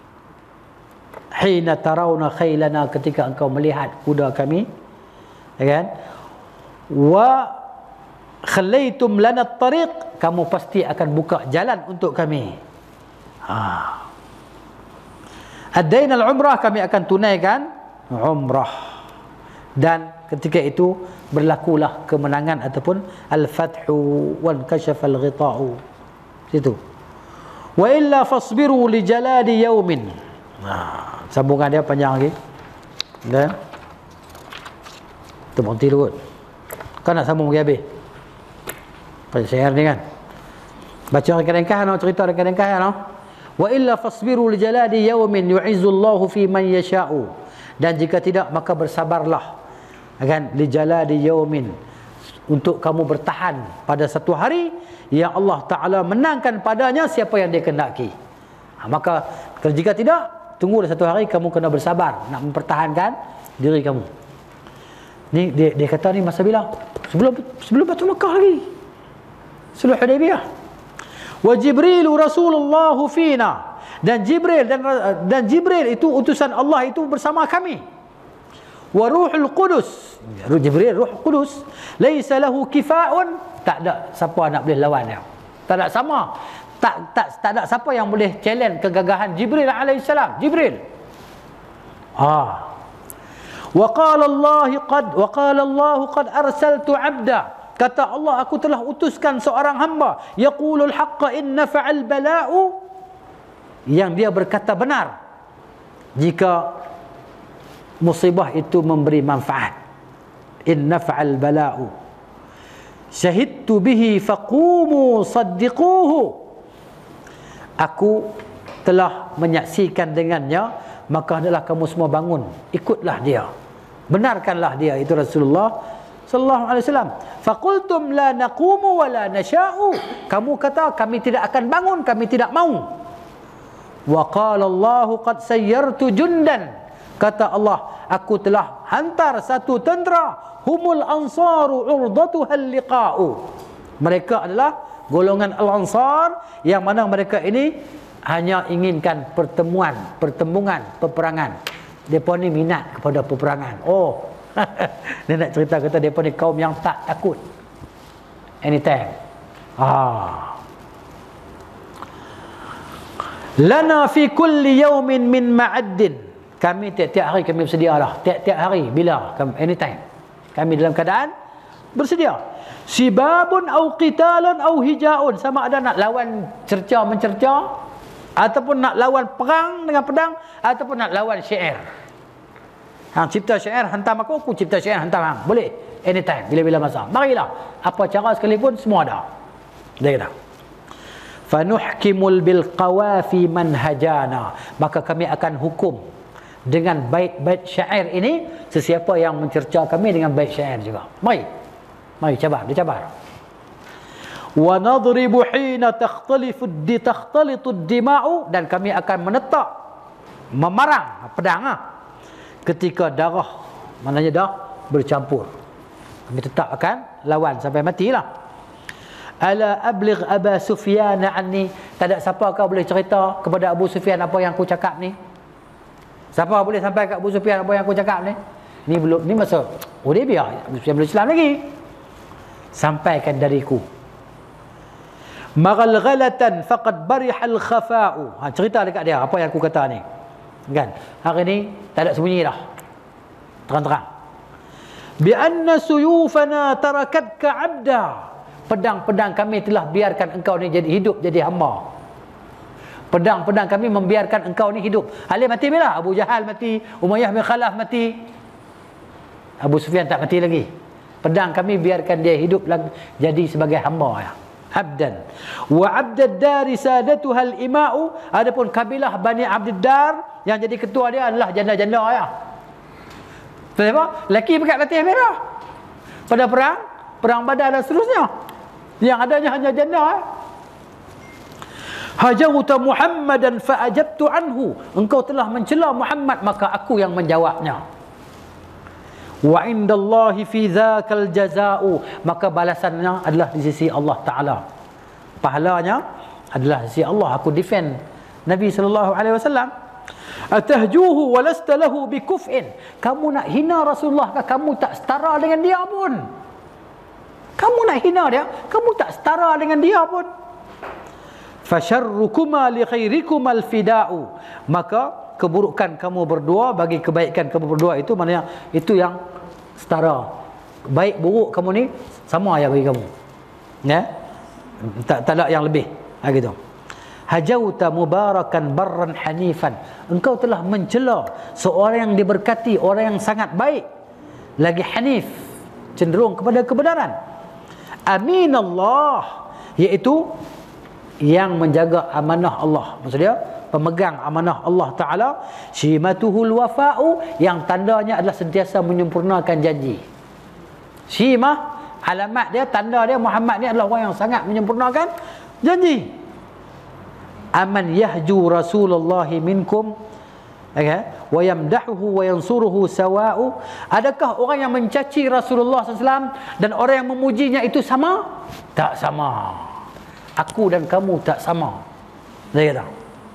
Hina tarawna khailana, ketika engkau melihat kuda kami, ya kan? Wa khalaitum lana at-tariq, kamu pasti akan buka jalan untuk kami. Adaina al-umrah, kami akan tunaikan umrah. Dan ketika itu berlakulah kemenangan ataupun al-fathu wa inkashafa al-ghita'u. Situ. Wa illa fasbiru li jaladi yaumin. Sambungan dia panjang lagi. Dan tu berhenti dulu. Kan nak sambung lagi habis. Pada syair ni kan. Baca ringkas-ringkas no, cerita ringkas-ringkas no. Wa illa fasbiru li jaladi yaumin yu'izzu Allahu fi man yasha'u. Dan jika tidak maka bersabarlah, kan, li jaladi yaumin, untuk kamu bertahan pada satu hari yang Allah Ta'ala menangkan padanya siapa yang dia kehendaki. Maka jika tidak, tunggu satu hari kamu kena bersabar nak mempertahankan diri kamu. Ni dia kata ni masa bila? Sebelum Batu Makkah lagi. Sulh Hudaybiyah. Wa Jibril Rasulullah fina. Dan Jibril itu utusan Allah itu bersama kami. Wa Ruhul Qudus. Jibril Ruh Qudus laisa lahu kifaun, tak ada siapa nak boleh lawan dia. Tak ada sama. Tak ada siapa yang boleh challenge kegagahan Jibril alaihissalam. Jibril. Wa qala Allah qad arsaltu 'abda. Kata Allah, aku telah utuskan seorang hamba yaqulul haqqa in nafa'al bala'u, yang dia berkata benar jika musibah itu memberi manfaat. In nafa'al bala'u syahidtu bihi faqumu saddiquhu. Aku telah menyaksikan dengannya, maka hendaklah kamu semua bangun, ikutlah dia, benarkanlah dia, itu Rasulullah sallallahu alaihi wasallam. Faqultum la naqumu wa la nasha'u. Kamu kata kami tidak akan bangun, kami tidak mau. Wa qala Allah qad sayyartu jundan. Kata Allah, aku telah hantar satu tentera, humul ansaru urdatuha liqa'u. Mereka adalah golongan Al-Ansar yang mana mereka ini hanya inginkan pertembungan, peperangan. Mereka ni minat kepada peperangan. Dia nak cerita kata mereka ni kaum yang tak takut anytime. Lana fi kulli yawmin min ma'addin. Kami tiap-tiap hari kami bersedia dah. Tiap-tiap hari, bila? Anytime. Kami dalam keadaan bersedia. Sibabun au qitalun au hijaun. Sama ada nak lawan mencerca, ataupun nak lawan perang dengan pedang, ataupun nak lawan syair. Hang cipta syair hantam aku cipta syair hantam hang. Boleh. Anytime, bila-bila masa. Marilah. Apa cara sekalipun, semua ada. Dia kata. Fanuhkimul bil qawafi manhajana. Maka kami akan hukum dengan bait-bait syair ini sesiapa yang mencerca kami dengan bait syair juga. Mari cabar, dicabar. Wa nadribu hina takhtalitu ad-dima'u, dan kami akan menetak, memarang pedang ketika darah, maknanya dah bercampur. Kami tetap akan lawan sampai matilah. Ala abligh Aba Sufyan anni. Tak ada siapa kau boleh cerita kepada Abu Sufyan apa yang aku cakap ni? Siapa boleh sampai ke Abu Sufyan apa yang aku cakap ni? Ni masa Hudaybiyah, Abu Sufyan belum Islam lagi. Sampaikan dariku. Maghalghalatan faqad barihal khafa'u. Cerita dekat dia apa yang aku kata ni. Kan? Hari ni tak ada sembunyi dah. Terang-terang. Bi anna suyufana tarakatka 'abda. Pedang-pedang kami telah biarkan engkau ni jadi hidup, jadi hamba. Pedang-pedang kami membiarkan engkau ni hidup. Ali mati bila? Abu Jahal mati, Umayyah bin Khalaf mati. Abu Sufyan tak mati lagi. Pedang kami biarkan dia hidup lagi, jadi sebagai hamba ya. Abdan. Wa 'abdad dari sadatuhal ima'u. Adapun kabilah Bani Abdiddar yang jadi ketua dia adalah janda-janda ya. Kenapa? Laki pakai batik merah. Pada perang Badar dan seterusnya. Yang adanya hanya janda ya. Hajauta Muhammadan fa'ajabtu anhu. Engkau telah mencela Muhammad, maka aku yang menjawabnya. Wa indallahi fi dzakal jazaa'u. Maka balasannya adalah di sisi Allah Ta'ala. Pahalanya adalah di sisi Allah. Aku defend Nabi SAW. Atahjuhu walasta lahu bikuf'in. Kamu nak hina Rasulullah ke? Kamu tak setara dengan dia pun. Kamu nak hina dia, kamu tak setara dengan dia pun. Fasyarrukuma li khairikumal fida'u. Maka keburukan kamu berdua bagi kebaikan kamu berdua itu maknanya itu yang setara. Baik buruk kamu ni sama ya bagi kamu. Ya? Tak ada yang lebih. Gitu. Hajauta mubarakan barran hanifan. Engkau telah mencela seorang yang diberkati, orang yang sangat baik, lagi hanif, cenderung kepada kebenaran. Amin Allah, iaitu yang menjaga amanah Allah. Maksudnya pemegang amanah Allah Ta'ala. Shimatuhul wafa'u, yang tandanya adalah sentiasa menyempurnakan janji. Shimah alamat dia, tanda dia Muhammad ni adalah orang yang sangat menyempurnakan janji. Aman yahju Rasulullah minkum wa yamdahuhu wa yansuruhu sawa'u. Adakah orang yang mencaci Rasulullah SAW dan orang yang memujinya itu sama? Tak sama. Aku dan kamu tak sama. Dia kata,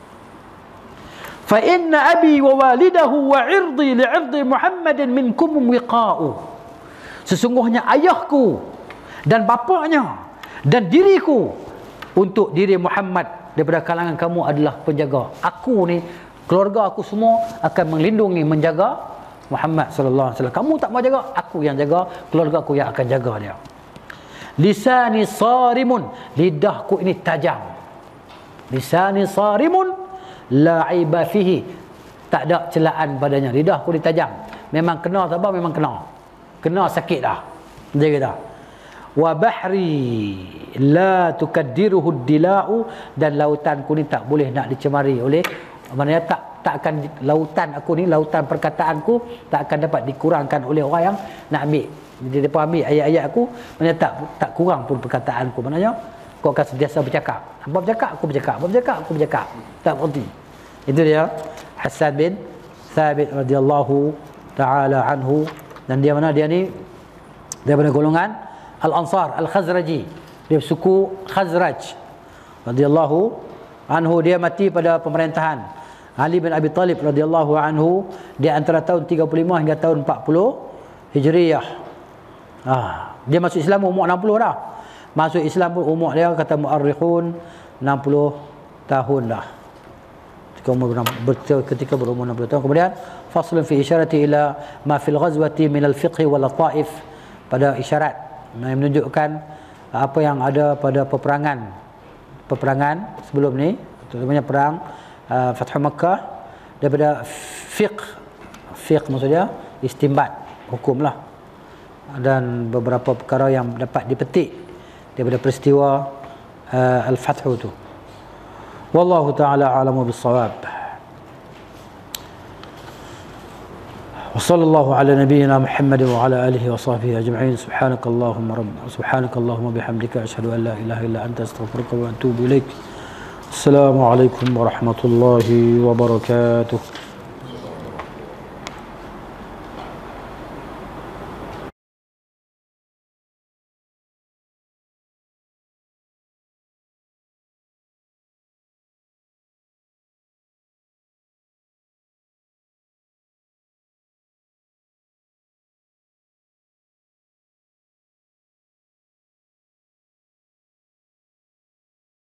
fa inna abi wa walidahu wa irdi li'irdi Muhammadin minkum wiqa'u. Sesungguhnya ayahku dan bapaknya dan diriku untuk diri Muhammad daripada kalangan kamu adalah penjaga. Aku ni, keluarga aku semua akan melindungi, menjaga Muhammad sallallahu alaihi wasallam. Kamu tak mau jaga, aku yang jaga, keluarga aku yang akan jaga dia. Lisani sarimun, lidahku ini tajam. Lisani sarimun la aiba fihi, tak ada celaan padanya. Lidahku ni tajam. Memang kena tak apa, memang kena. Kena sakit dah. Dia kata, wa bahri la tukaddiruhu dila'u, dan lautanku ni tak boleh nak dicemari oleh, maknanya tak akan, lautan aku ni, lautan perkataanku tak akan dapat dikurangkan oleh orang yang nak ambil. Jadi depa ambil ayat-ayat aku, maknanya tak kurang pun perkataanku. Maknanya kau akan sentiasa bercakap. Apa bercakap? Aku bercakap. Apa bercakap? Aku bercakap. Tak berhenti. Itu dia Hassan bin Thabit radhiyallahu taala anhu. Dan dia mana? Dia ni daripada golongan Al-Ansar, Al-Khazraji. Dia suku Khazraj radhiyallahu anhu. Dia mati pada pemerintahan Ali bin Abi Talib radhiyallahu anhu di antara tahun 35 hingga tahun 40 Hijriyah. Dia masuk Islam umur 60 dah. Masuk Islam pun umur dia, kata muarrikhun, 60 tahun dah. Ketika berumur 60 tahun. Kemudian faslun fi isyarati ila ma fil ghazwati min al-fiqh wal lataif, pada isyarat yang menunjukkan apa yang ada pada peperangan sebelum ni, terutamanya perang Fathu Makkah, daripada fiqh maksudnya istinbat, hukum lah, dan beberapa perkara yang dapat dipetik daripada peristiwa Al-Fathu tu. Wallahu ta'ala a'lamu bis-shawab. Wa sallallahu ala nabiyyina Muhammad wa ala alihi wa sahbihi ajma'in. Subhanakallahumma bihamdika asyhadu an la ilaha illa anta astaghfiruka wa atubu ilaik. Assalamu alaikum warahmatullahi wabarakatuh.